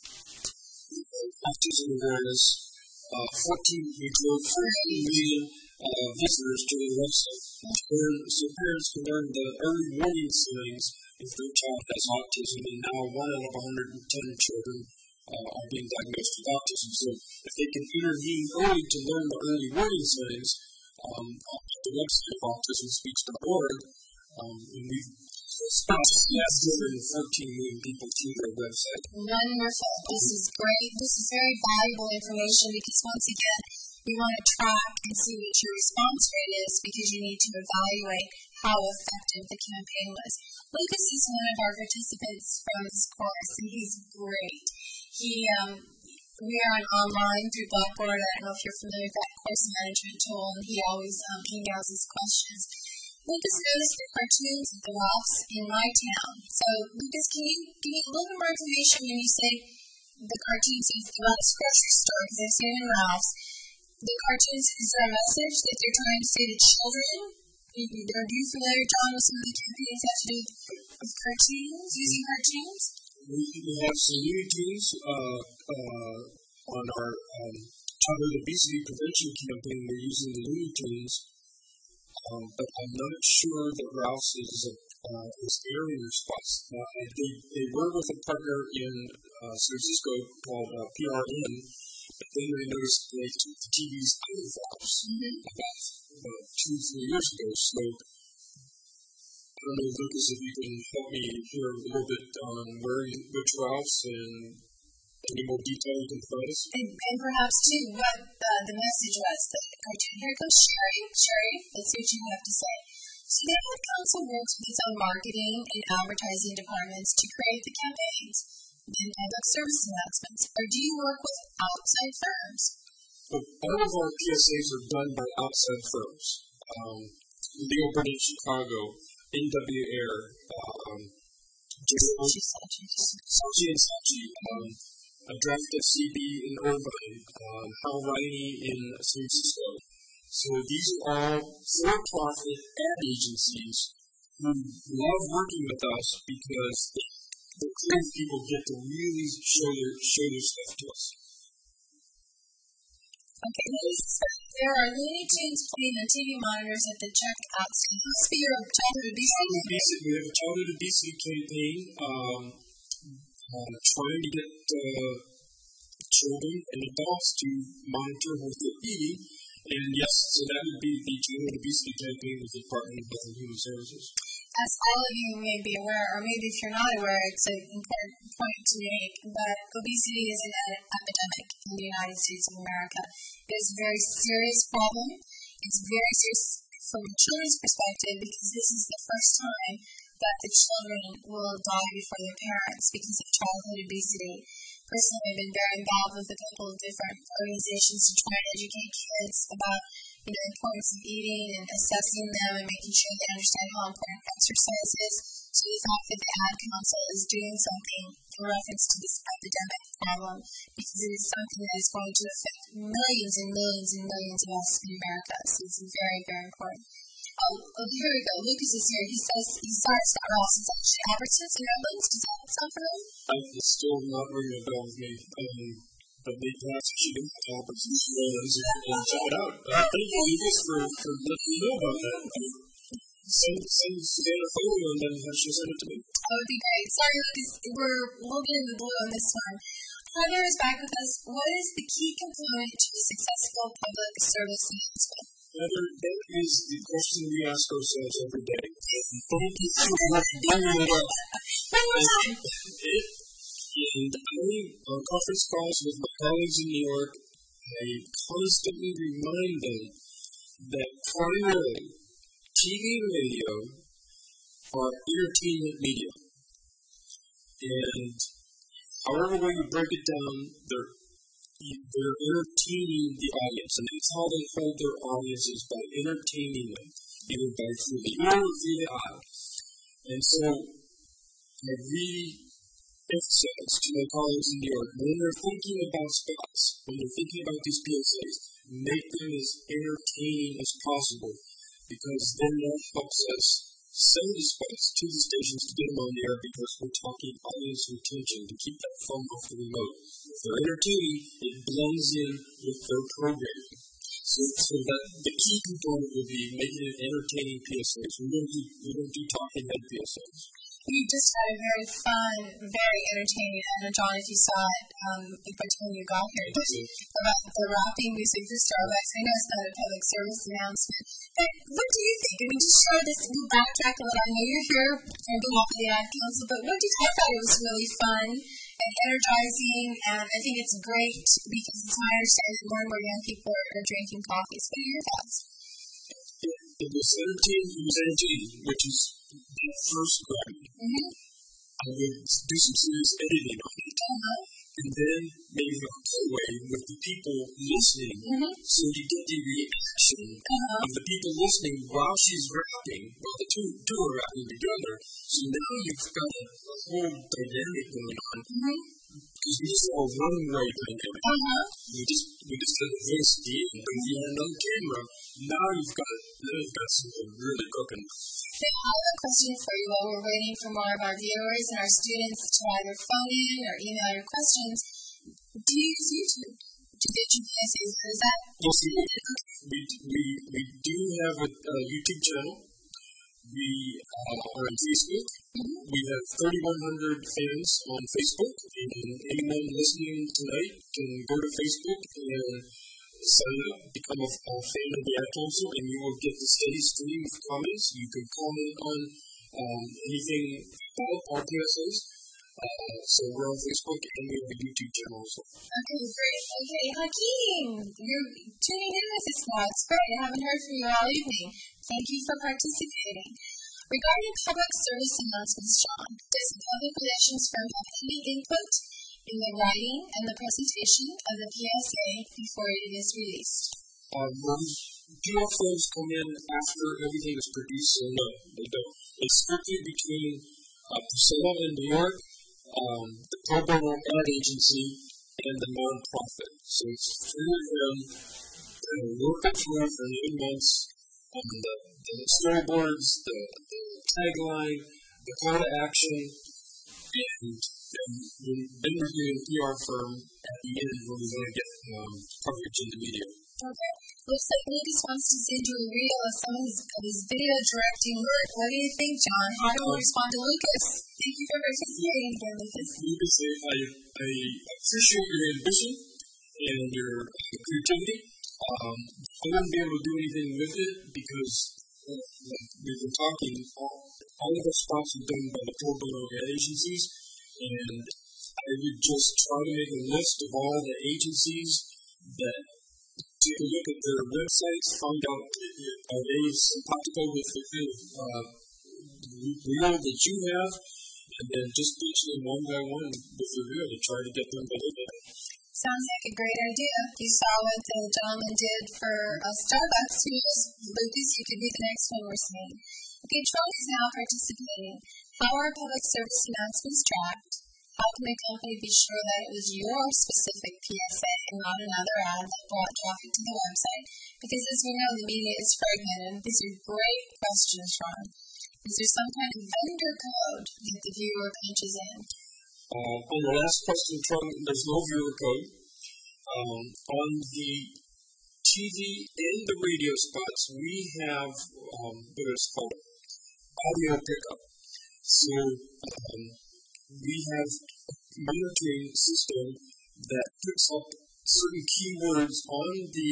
T: autism awareness. Uh, fourteen, we drove fourteen million uh, visitors to the website. Mm-hmm. So parents can learn the early warning signs if their child has autism, and now one out of one hundred ten children uh, are being diagnosed with autism. So if they can intervene early to learn the early warning signs, um, on the website of autism speaks dot org, um, and we've yes, two hundred fourteen million people to their website.
A: Wonderful. This is great. This is very valuable information because, once again, we want to track and see what your response rate is because you need to evaluate how effective the campaign was. Lucas is one of our participants from this course, and he's great. He, um, we are on online through Blackboard. I don't know if you're familiar with that course management tool, and he always um, emails his questions. Lucas noticed the cartoons at the Ralphs in my town. So, Lucas, can you give me a little bit more information when you say the cartoons at the Ralphs grocery store? Because I've seen it in Ralphs. The cartoons, is there a message that they're trying to say to children? Are you familiar, John, with some of the campaigns that have to do with cartoons, using cartoons?
T: We have some Looney Tunes uh, uh, on our um, childhood obesity prevention campaign. We're using the Looney Tunes. Um, but I'm not sure that Ralph's is, uh, is airing response. Uh, they, they were with a partner in uh, San Francisco called uh, P R N, but then they noticed they took the T Vs out of Ralph's mm-hmm. about, about two, three years ago. So I don't know, Lucas, if you can help me hear a little bit on where you, which Ralph's and any more detail you can provide us?
A: And, and perhaps, too, what uh, the message was, the cartoon. Here comes Sherry. Sherry, let's see what you have to say. So the Ad Council works with its own marketing and advertising departments to create the campaigns and public service announcements. Or do you work with outside firms?
T: Well, all of our P S As are done by outside firms. Um, Leo Burnett in Chicago, N W Air, um, Saatchi and Saatchi, um, uh, Draft F C B in Irvine, um, Hal Riney in San Francisco. So these are all for-profit ad agencies who love working with us because the creative people get to really show their show their stuff to us.
A: Okay, there are Looney Tunes playing on T V monitors at the checkouts. Can you speak your childhood obesity?
T: Obesity, we have a childhood obesity campaign um, um, trying to get uh, children and adults to monitor what they're eating. And yes, so that would be the childhood obesity campaign with the Department of Health and Human Services.
A: As all of you may be aware, or maybe if you're not aware, it's an important point to make, but obesity is an epidemic in the United States of America. It is a very serious problem. It's very serious from a children's perspective because this is the first time that the children will die before their parents because of childhood obesity. Personally, I've been very involved with a couple of different organizations to try and educate kids about you know, the importance of eating and assessing them and making sure they understand how important exercise is. So the fact that the Ad Council is doing something in reference to this epidemic problem because it is something that is going to affect millions and millions and millions of us in America. So it's very, very important. Oh, oh here we go. Lucas is here. He says he starts at Ross. It's actually Albertsons and Redlands. Does that sound familiar?
T: It's still not ringing a bell with me. Um, but they perhaps should get to Albertsons and Redlands and check it out. Uh, thank you, Lucas, for, for letting me know about that. Send, send Suzanne a photo and then have she send it to me.
A: That would be great. Sorry, Lucas. We're a little bit in the blue on this one. Heather is back with us. What is the key component to a successful public service announcement?
T: Heather, that is the question we ask ourselves every day. Thank you for bringing it up.
A: One more time.
T: And I, on conference calls with my colleagues in New York, I constantly remind them that primarily T V and radio are entertainment media. And however way you break it down, they're They're entertaining the audience, and that's how they hold their audiences, by entertaining them, either by through the ear or through the eye. And so, I really emphasize to my colleagues in New York, when they're thinking about spots, when they're thinking about these P S As, make them as entertaining as possible, because then that helps us send the spots to the stations to get them on the air, because we're talking audience retention, to keep that phone off the remote. If they're entertaining, it blends in with their programming. So, so that the key component would be making it entertaining P S As. We don't do, we don't do talking head P S As.
A: We just had a very fun, very entertaining, and John, if you saw it, um, by the time you got here, just about the rapping music for Starbucks. I know it's not a public service announcement, but what do you think? I mean, just show this, we'll backtrack a little. I know you're here on behalf of the Ad Council, but what did you think? I thought it was really fun and energizing, and I think it's great because it's my understanding that more and more young people are, are drinking coffee. So what are your thoughts?
T: It, it was entertaining, it was entertaining, which is the first grab.
A: Mm-hmm.
T: I would do some serious editing on it.
A: Uh-huh.
T: And then maybe have a giveaway with the people listening,
A: mm-hmm.
T: so you get the reaction uh-huh. of the people listening while she's rapping, while the two, two are rapping together. So now you've got a, a whole dynamic going on.
A: Mm-hmm.
T: Because we just saw a one-way dynamic.
A: Uh-huh.
T: We just we just had a voice at the end, but if you had another camera, now you've got now you've got something really cooking.
A: I have a question for you while we're waiting for more of our viewers and our students to either phone in or email your questions. Do you use YouTube to get your P S As? Is that?
T: Yes, we, we, we, we do have a, a YouTube channel. We uh, are on Facebook.
A: Mm-hmm.
T: We have thirty-one hundred fans on Facebook, and anyone listening tonight can go to Facebook and sign up, become a, a fan of the Ad Council, and you will get the steady stream of comments. You can comment on um, anything about our P S As. Uh, so we're on Facebook, and we have a YouTube channel also.
A: Okay, great. Okay, Hakeem, you're tuning in with us now. It's great. I haven't heard from you all evening. Thank you for participating. Regarding public service announcements, John, does the public relations firm have any input in the writing and the presentation of the P S A before it is released?
T: Um, when P R firms come in after everything is produced, so no, they don't. It's strictly between uh, Priscilla in New York, um, the Pro Bono Ad Agency, and the nonprofit. So it's three of them kind of working through for nine months on the, the storyboards, the, the tagline, the call to action, and then we're doing a P R firm at the end where we want to get um, coverage in the media.
A: Okay. Looks like Lucas wants to send you a reel of some of his, of his video directing work. What do you think, John? How do we respond to Lucas? Thank you for participating again, Lucas.
T: Lucas, I, I appreciate your ambition and your creativity. Um, I wouldn't be able to do anything with it because uh, like we've been talking, all, all of the spots are done by the pro bono ad agencies, and I would just try to make a list of all the agencies that take a look at their websites, find out are they simpatico with the kind of uh, reel that you have, and then just pitch them one by one with the reel to try to get them to look at it.
A: Sounds like a great idea. You saw what the gentleman did for uh, Starbucks. Who knows, Lucas, you could be the next one we're seeing. Okay, Troy is now participating. How are public service announcements tracked? How can a company be sure that it was your specific P S A and not another ad that brought traffic to the website? Because as we know, the media is fragmented. These are great questions, Ron. Is there some kind of vendor code that the viewer punches in?
T: Uh, on the last question, Trump, there's no viewer code. Um, on the T V and the radio spots, we have um, what is called audio pickup. So um, we have a monitoring system that picks up certain keywords on the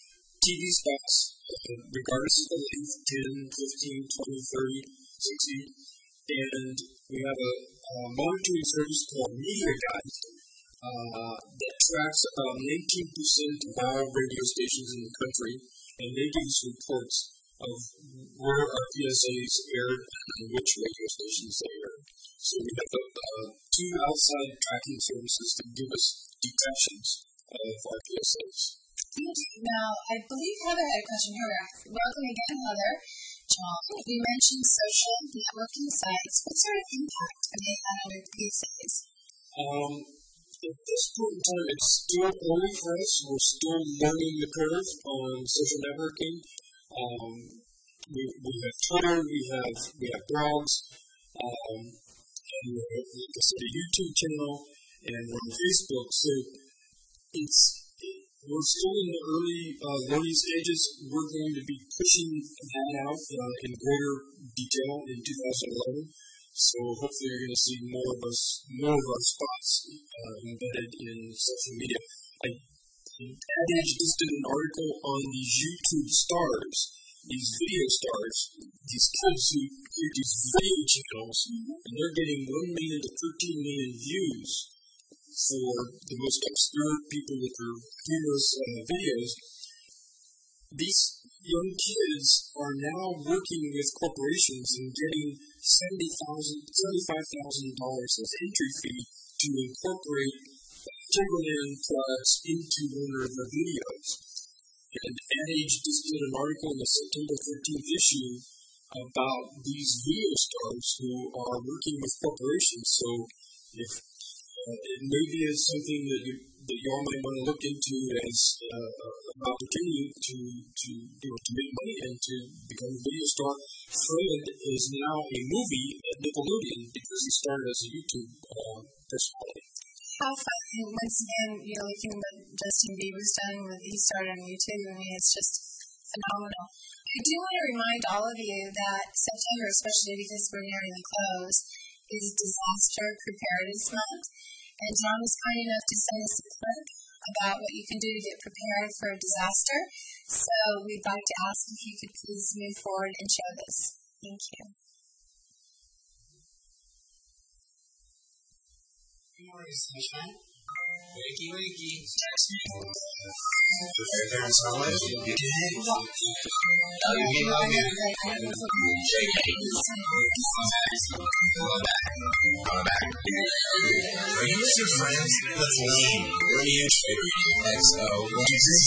T: T V spots, uh, regardless of the length, ten, fifteen, twenty, thirty, sixty, and we have a Uh, monitoring service called Media Guide uh, that tracks about nineteen percent of all radio stations in the country, and they give us reports of where our P S As aired and which radio stations they aired. So we have uh, two outside tracking services to give us detections of our P S As.
A: Now, I believe Heather had a question here. Welcome again, Heather. John, you mentioned social networking sites. What sort of impact have they had on your P S As?
T: Um, at this point in time, it's still early for us. We're still learning the curve on social networking. Um, we, we have Twitter, we have we have blogs, um, and we have, like I said, a YouTube channel, and we're on Facebook. So it's We're still in the early uh, learning stages. We're going to be pushing that out uh, in greater detail in two thousand eleven. So hopefully you're going to see more of us, more of our spots uh, embedded in social media. I, Ad Age just did an article on these YouTube stars, these video stars, these kids who create these video channels, and they're getting one million to thirteen million views for the most obscure people with their humorous uh, videos. These young kids are now working with corporations and getting seventy thousand dollars, seventy-five thousand dollars as entry fee to incorporate Timberland products into one of their videos. And Ad Age just did an article in the September thirteenth issue about these video stars who are working with corporations. So if Uh, it maybe is something that you that you all might want to look into as uh, an opportunity to to you know to make money and to become a video star. Fred is now a movie at Nickelodeon because he started as a YouTube uh, personality.
A: How fun! And once again, you know, looking at what Justin Bieber's done, what he started on YouTube. I mean, it's just phenomenal. I do want to remind all of you that September, especially because we're nearing the close, is Disaster Preparedness Month. And John was kind enough to send us a clip about what you can do to get prepared for a disaster. So we'd like to ask if you could please move forward and show this. Thank you.
R: Good morning, sunshine. Wakey, wakey. Prepare there in some way. You can hang. Oh, you can hug it. Shake it. Go back. Go back. Are you with your friends? Let's lean. We're the intro. X O. What is this?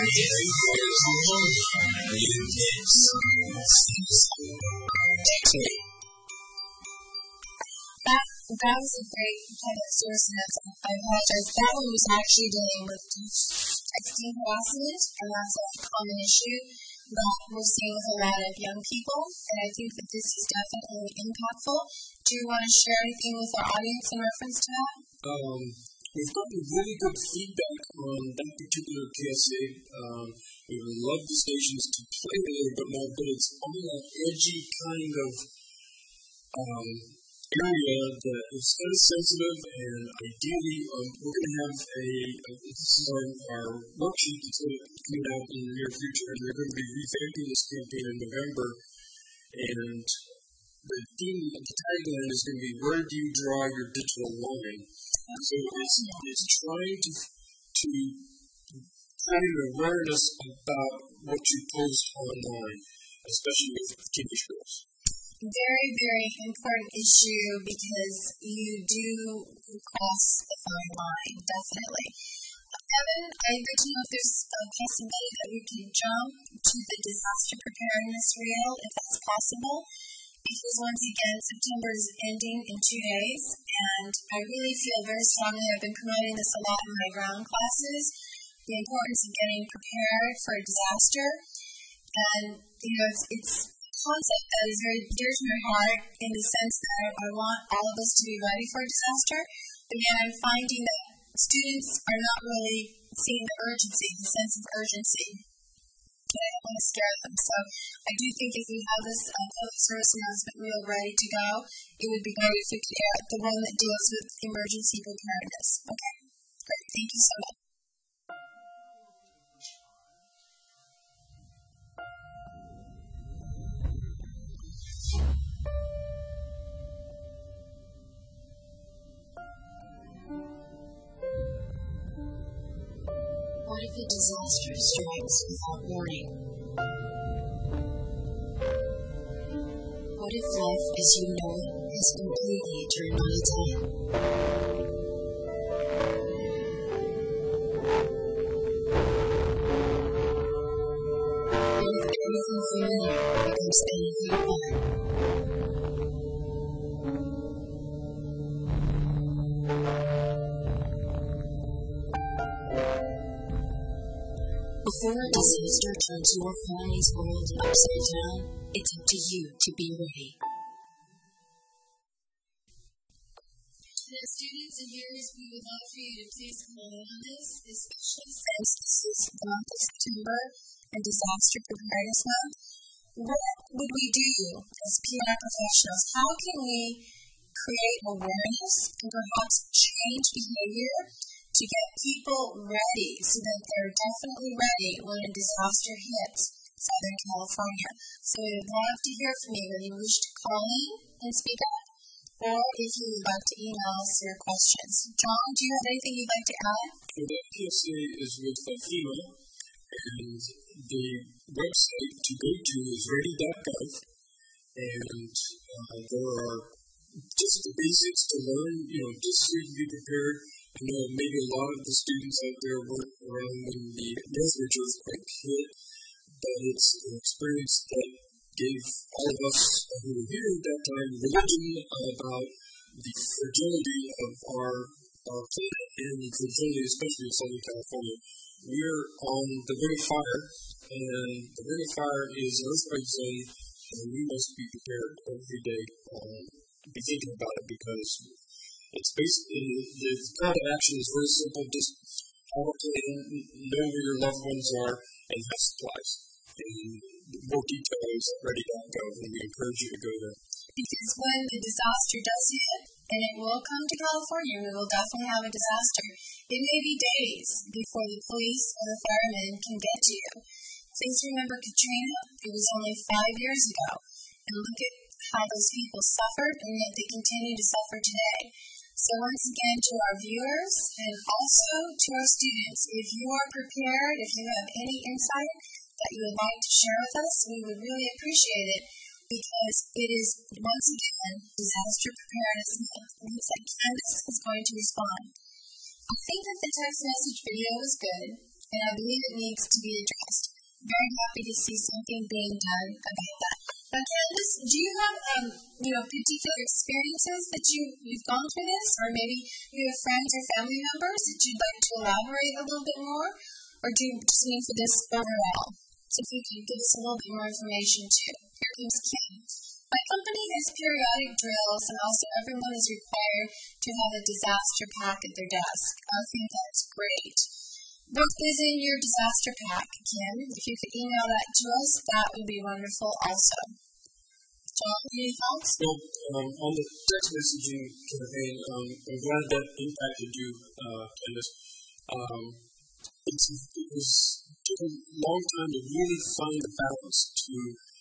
R: You kiss. Text me.
A: That That was a great public source, and that's, I apologize. That one was actually dealing with texting harassment, and that's a common issue that we're seeing with a lot of young people, and I think that this is definitely impactful. Do you want to share anything with our audience in reference to that?
T: Um, we've gotten really good feedback on that particular K S A. Um, we would love the stations to play it a little bit more, but it's on that edgy kind of um, area that is kind of sensitive, and ideally um, we're going to have a, a this is our, our worksheet that's going to come out in the near future, and we're going to be revamping this campaign in November, and the theme, the tagline is going to be, where do you draw your digital line? So it's, it's trying to, to find an awareness about what you post online, especially with teenage girls.
A: Very, very important issue because you do cross the fine line, definitely. Evan, I'd like to know if there's a possibility that we could jump to the disaster preparedness reel, if that's possible, because once again, September is ending in two days, and I really feel very strongly, I've been promoting this a lot in my ground classes, the importance of getting prepared for a disaster, and, you know, it's, it's concept that is very dear to my heart in the sense that I, I want all of us to be ready for a disaster, but yet I'm finding that students are not really seeing the urgency, the sense of urgency, and I don't want to scare them. So I do think if we have this uh, public service announcement reel ready to go, it would be great if we could air the one that deals with emergency preparedness. Okay, great. Thank you so much.
U: What if a disaster strikes without warning? What if life as you know it has completely turned on its head? What if everything familiar becomes anything other? Before a disaster turns your family's world upside down, it's up to you to be ready.
A: The students and viewers, we would love for you to please call in on this, especially since this is the month of September and Disaster Preparedness Month. What would we do as P R professionals? How can we create awareness and perhaps change behavior to get people ready so that they're definitely ready when a disaster hits Southern California? So we would love to hear from you whether you wish to call in and speak up, or if you would like to email us your questions. John, do you have anything you'd like to add?
T: So the P S A is with FEMA, and the website to go to is ready dot gov, and uh, there are just the basics to learn, you know, just so you can be prepared. I know maybe a lot of the students out there weren't around when the Northridge earthquake hit, but it's an experience that gave all of us who were here at that time religion about the fragility of our, our planet and the fragility, especially in Southern California. We're on the ring of fire, and the ring of fire is an earthquake zone, and we must be prepared every day, um, be thinking about it, because it's basically, the call to action is very simple, just call in, know where your loved ones are, and have supplies. And more detail is at ready dot gov, and we encourage you to go there.
A: Because when the disaster does hit, and it will come to California, we will definitely have a disaster, it may be days before the police or the firemen can get to you. Please remember Katrina, it was only five years ago, and look at how those people suffered, and yet they continue to suffer today. So once again, to our viewers and also to our students, if you are prepared, if you have any insight that you would like to share with us, we would really appreciate it, because it is, once again, Disaster Preparedness Month. It looks like Candace is going to respond. I think that the text message video is good, and I believe it needs to be addressed. Very happy to see something being done about that. Now, Candace, do you have um, you know, particular experiences that you, you've gone through this, or maybe you have friends or family members that you'd like to elaborate a little bit more, or do you just mean for this overall? So if you could give us a little bit more information too. Here comes Kim. My company has periodic drills, and also everyone is required to have a disaster pack at their desk. I think that's great. What is in your disaster pack, Kim? If you could email that to us, that would be wonderful also. John, any thoughts?
T: Well, um, on the text messaging campaign, um, I'm glad that impacted you, uh, Candace. Um, it's, it was took a long time to really find the balance to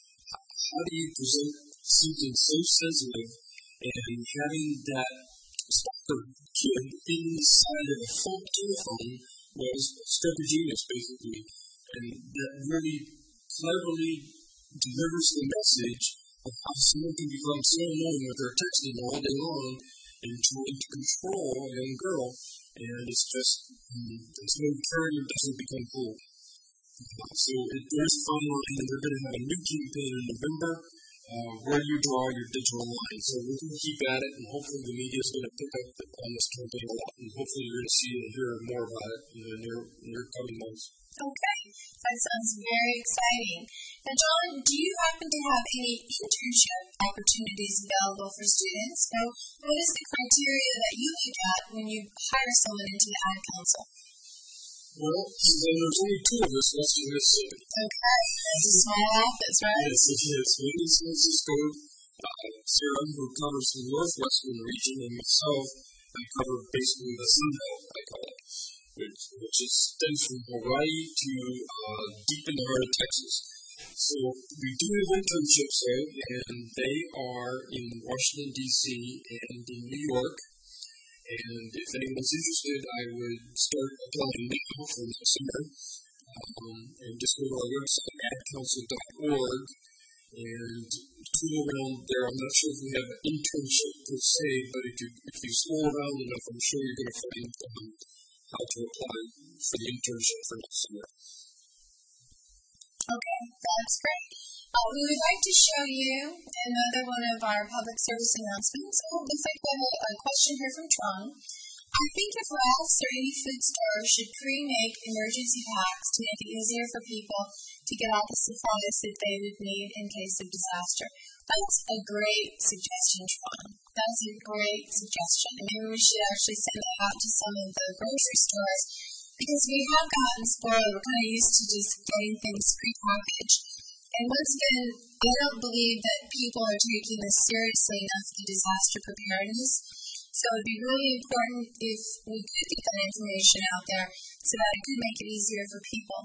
T: how do you present something so sensitive and having that stalker kid inside of a phone telephone was stroke of genius, basically. And that really cleverly delivers the message of how someone can become so annoying with their texting all day long and trying to control a young girl. And it's just, um, it's no turn and doesn't become cool. Uh, so it, there's a fine line, and they're going to have a new campaign in November. Uh, where you draw your digital line. So we're going to keep at it, and hopefully the media is going to pick up on this campaign a lot, and hopefully you're going to see and hear more about it in the near, near coming months.
A: Okay, that sounds very exciting. Now, John, do you happen to have any internship opportunities available for students? So what is the criteria that you look at when you hire someone into the Ad Council?
T: Well, then there's only two of us left in this city.
A: Okay, it's a small office, right?
T: Yes, it is. One is San Francisco, uh, Sarah, who covers the northwestern region, and myself, I cover basically the Sun Belt, I call it, which, which is, stems from Hawaii to uh, deep in the heart of Texas. So we do have internships, though, and they are in Washington, D C and in New York. And if anyone's interested, I would start applying now for next summer. Um, and just go to our website, ad council dot org, and tool around there. I'm not sure if we have an internship per se, but if you, if you scroll around enough, I'm sure you're going to find um, how to apply for the internship for next summer.
A: Okay, that's great. Uh, we would like to show you another one of our public service announcements. Oh, looks like we have a, a question here from Tron. I think if Ralph's or any food store should pre-make emergency packs to make it easier for people to get all the supplies that they would need in case of disaster. That's a great suggestion, Tron. That's a great suggestion. Maybe we should actually send that out to some of the grocery stores because we have gotten spoiled. We're kind of used to just getting things pre-packaged. And once again, I don't believe that people are taking this seriously enough, the disaster preparedness. So it would be really important if we could get that information out there so that it could make it easier for people.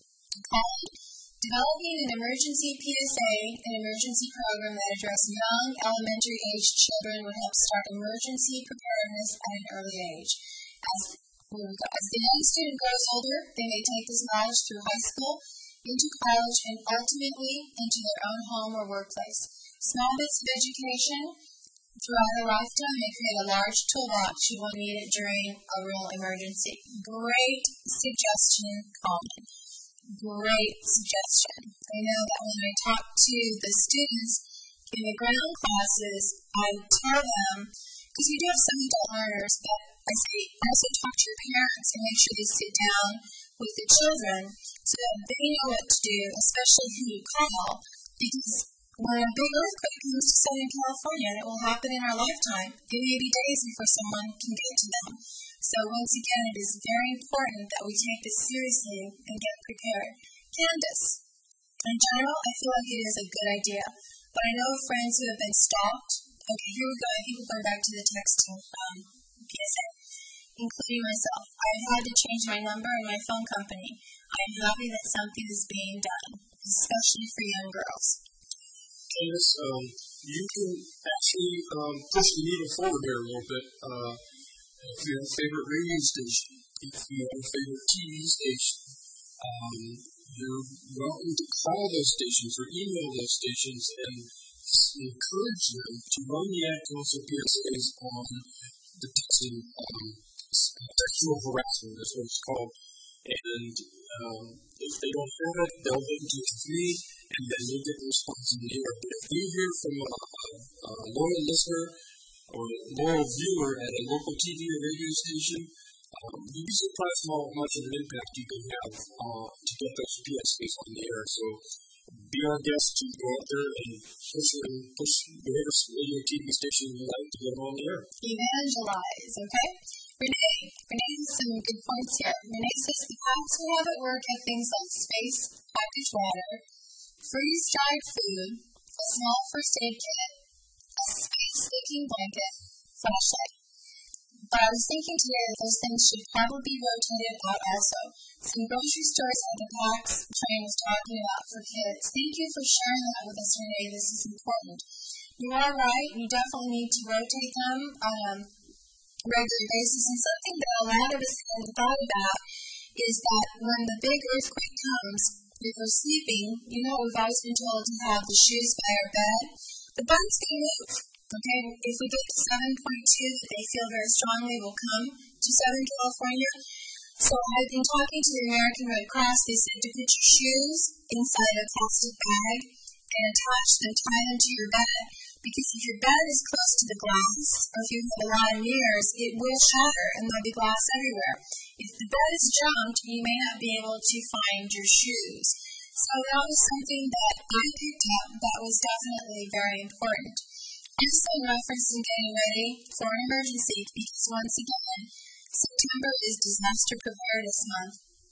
A: Um, developing an emergency P S A, an emergency program that addresses young elementary-aged children would help start emergency preparedness at an early age. As, as the young student grows older, they may take this knowledge through high school, into college, and ultimately into their own home or workplace. Small bits of education throughout their lifetime may create a large toolbox should one need it during a real emergency. Great suggestion, Colin. Great suggestion. I know that when I talk to the students in the ground classes, I tell them, because we do have some adult learners, but I say also talk to your parents and make sure they sit down with the children so that they know what to do, especially who to call, because when a big earthquake comes to Southern California, and it will happen in our lifetime, it may be days before someone can get to them. So once again, it is very important that we take this seriously and get prepared. Candace, in general, I feel like it is a good idea, but I know of friends who have been stalked. Okay, here we go. I think we're going back to the texting um, P S A, including myself. I've had to change my number and my phone company. I'm happy that something is being done, especially for young girls.
T: Candace, um, you can actually um, push the needle forward there a little bit. Uh, if you have a favorite radio station, if you have a favorite T V station, um, you're welcome to call those stations or email those stations and encourage them to run the Ad Council P S As on the texting, um, sexual harassment, that's what it's called. And um, if they don't have it, they'll get in touch with me, and then you'll get the response in the air. But if you hear from a, a, a loyal listener or a loyal viewer at a local T V or radio station, um, you'd be surprised how much of an impact you can have uh, to get those P S As on the air. So be our guest to go out there and push, and push whatever radio T V station you like to get them on the air.
A: Evangelize, okay? Renee, Renee has some good points here. Renee says the paths we have at work have things like space, packaged water, freeze-dried food, a small first aid kit, a space-leaking blanket, flashlight. But I was thinking today that those things should probably be rotated out also. Some grocery stores have the packs Trey was talking about for kids. Thank you for sharing that with us, Renee. This is important. You are right. You definitely need to rotate them on a regular basis. And something that a lot of us haven't thought about is that when the big earthquake comes, if we're sleeping, you know we've always been told to have the shoes by our bed. The bed's going to move. Okay, if we get to seven point two that they feel very strongly will come to Southern California. So I've been talking to the American Red Cross. They said to put your shoes inside a plastic bag and attach them, tie them to your bed. Because if your bed is close to the glass, or if you have a lot of mirrors, it will shatter and there'll be glass everywhere. If the bed is junked, you may not be able to find your shoes. So that was something that I picked up that was definitely very important. Also in reference to getting ready for an emergency, because once again, September is Disaster Preparedness Month.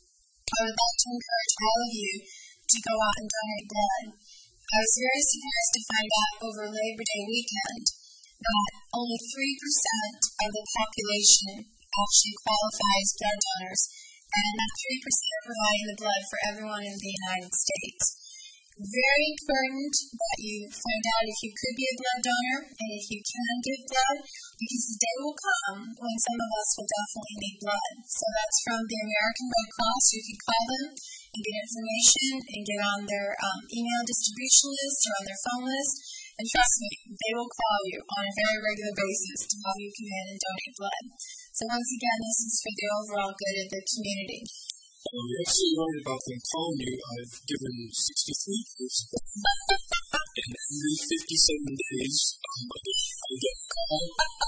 A: I would like to encourage all of you to go out and donate blood. I was very surprised to find out over Labor Day weekend that only three percent of the population actually qualify as blood donors, and that three percent are providing the blood for everyone in the United States. Very important that you find out if you could be a blood donor and if you can give blood, because the day will come when some of us will definitely need blood. So that's from the American Red Cross. You can call them and get information and get on their um, email distribution list or on their phone list. And trust me, they will call you on a very regular basis to have you come in and donate blood. So once again, this is for the overall good of the community.
T: Um, you're absolutely right about them calling you. I've given sixty-three years and every fifty-seven days um, I, get, I get a call.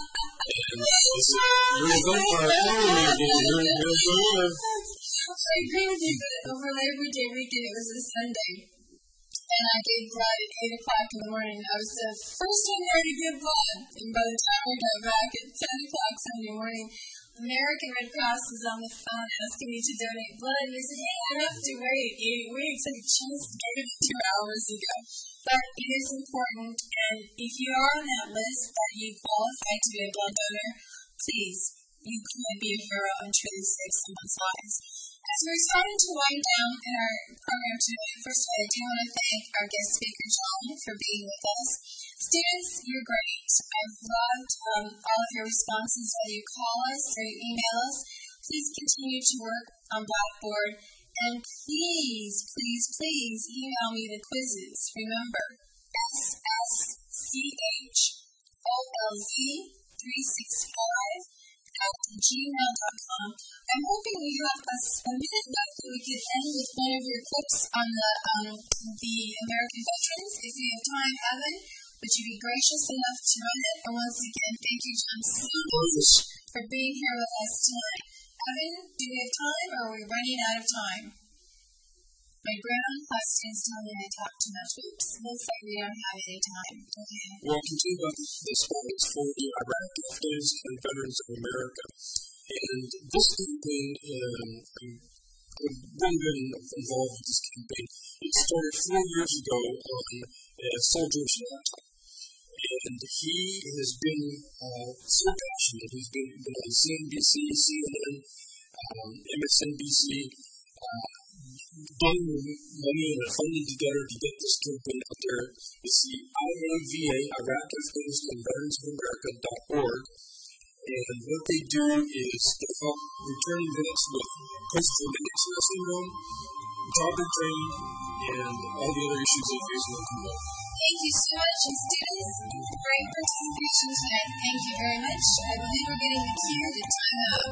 T: And listen, you're a vampire calling me again. You're, you're a vampire.
A: I agree with you, but over Labor Day weekend, it was a Sunday. And I gave blood at eight o'clock in the morning. I was the first one there to give blood. And by the time I got back at ten o'clock Sunday morning, American Red Cross was on the phone asking me to donate blood. And they said, hey, I have to wait eight weeks. I just gave it two hours ago. But it is important. And if you are on that list that you qualify to be a blood donor, please, you can be a hero and truly save someone's lives. As we're starting to wind down in our program tonight, first of all, I do want to thank our guest speaker, John, for being with us. Students, you're great. I've loved um, all of your responses, whether you call us or you email us. Please continue to work on Blackboard. And please, please, please email me the quizzes. Remember, S S C H O L Z three sixty-five at gmail dot com. I'm hoping we have a, a minute left that we could end with one of your clips on the um, the American veterans. If you have time, Evan, would you be gracious enough to run it? And once again, thank you, John, so much for being here with us tonight. Evan, do we have time, or are we running out of time? My ground class students tell me I talk too much. Oops, looks like we don't have any time. Okay.
T: Well, continue about this point for the Iraq, Afghanistan Veterans of America. And this campaign, um, I've really been involved with this campaign. It started four years ago on a soldier's laptop. And he has been uh, so passionate. He's been, been on C N B C, C N N, um, M S N B C, uh, getting money and funding together to get this campaign out there. It's the I A V A, Iraq, Afghanistan Veterans of America dot org. And what they do is they help returning vets with post-traumatic stress syndrome, job training, and all the other issues they face in the combat.
A: Thank you so much, and students, great participation tonight. Thank you very much. I believe we're getting the cue to time out.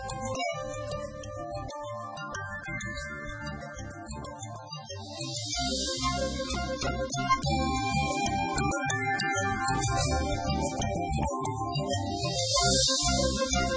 A: Okay.
I: Thank you.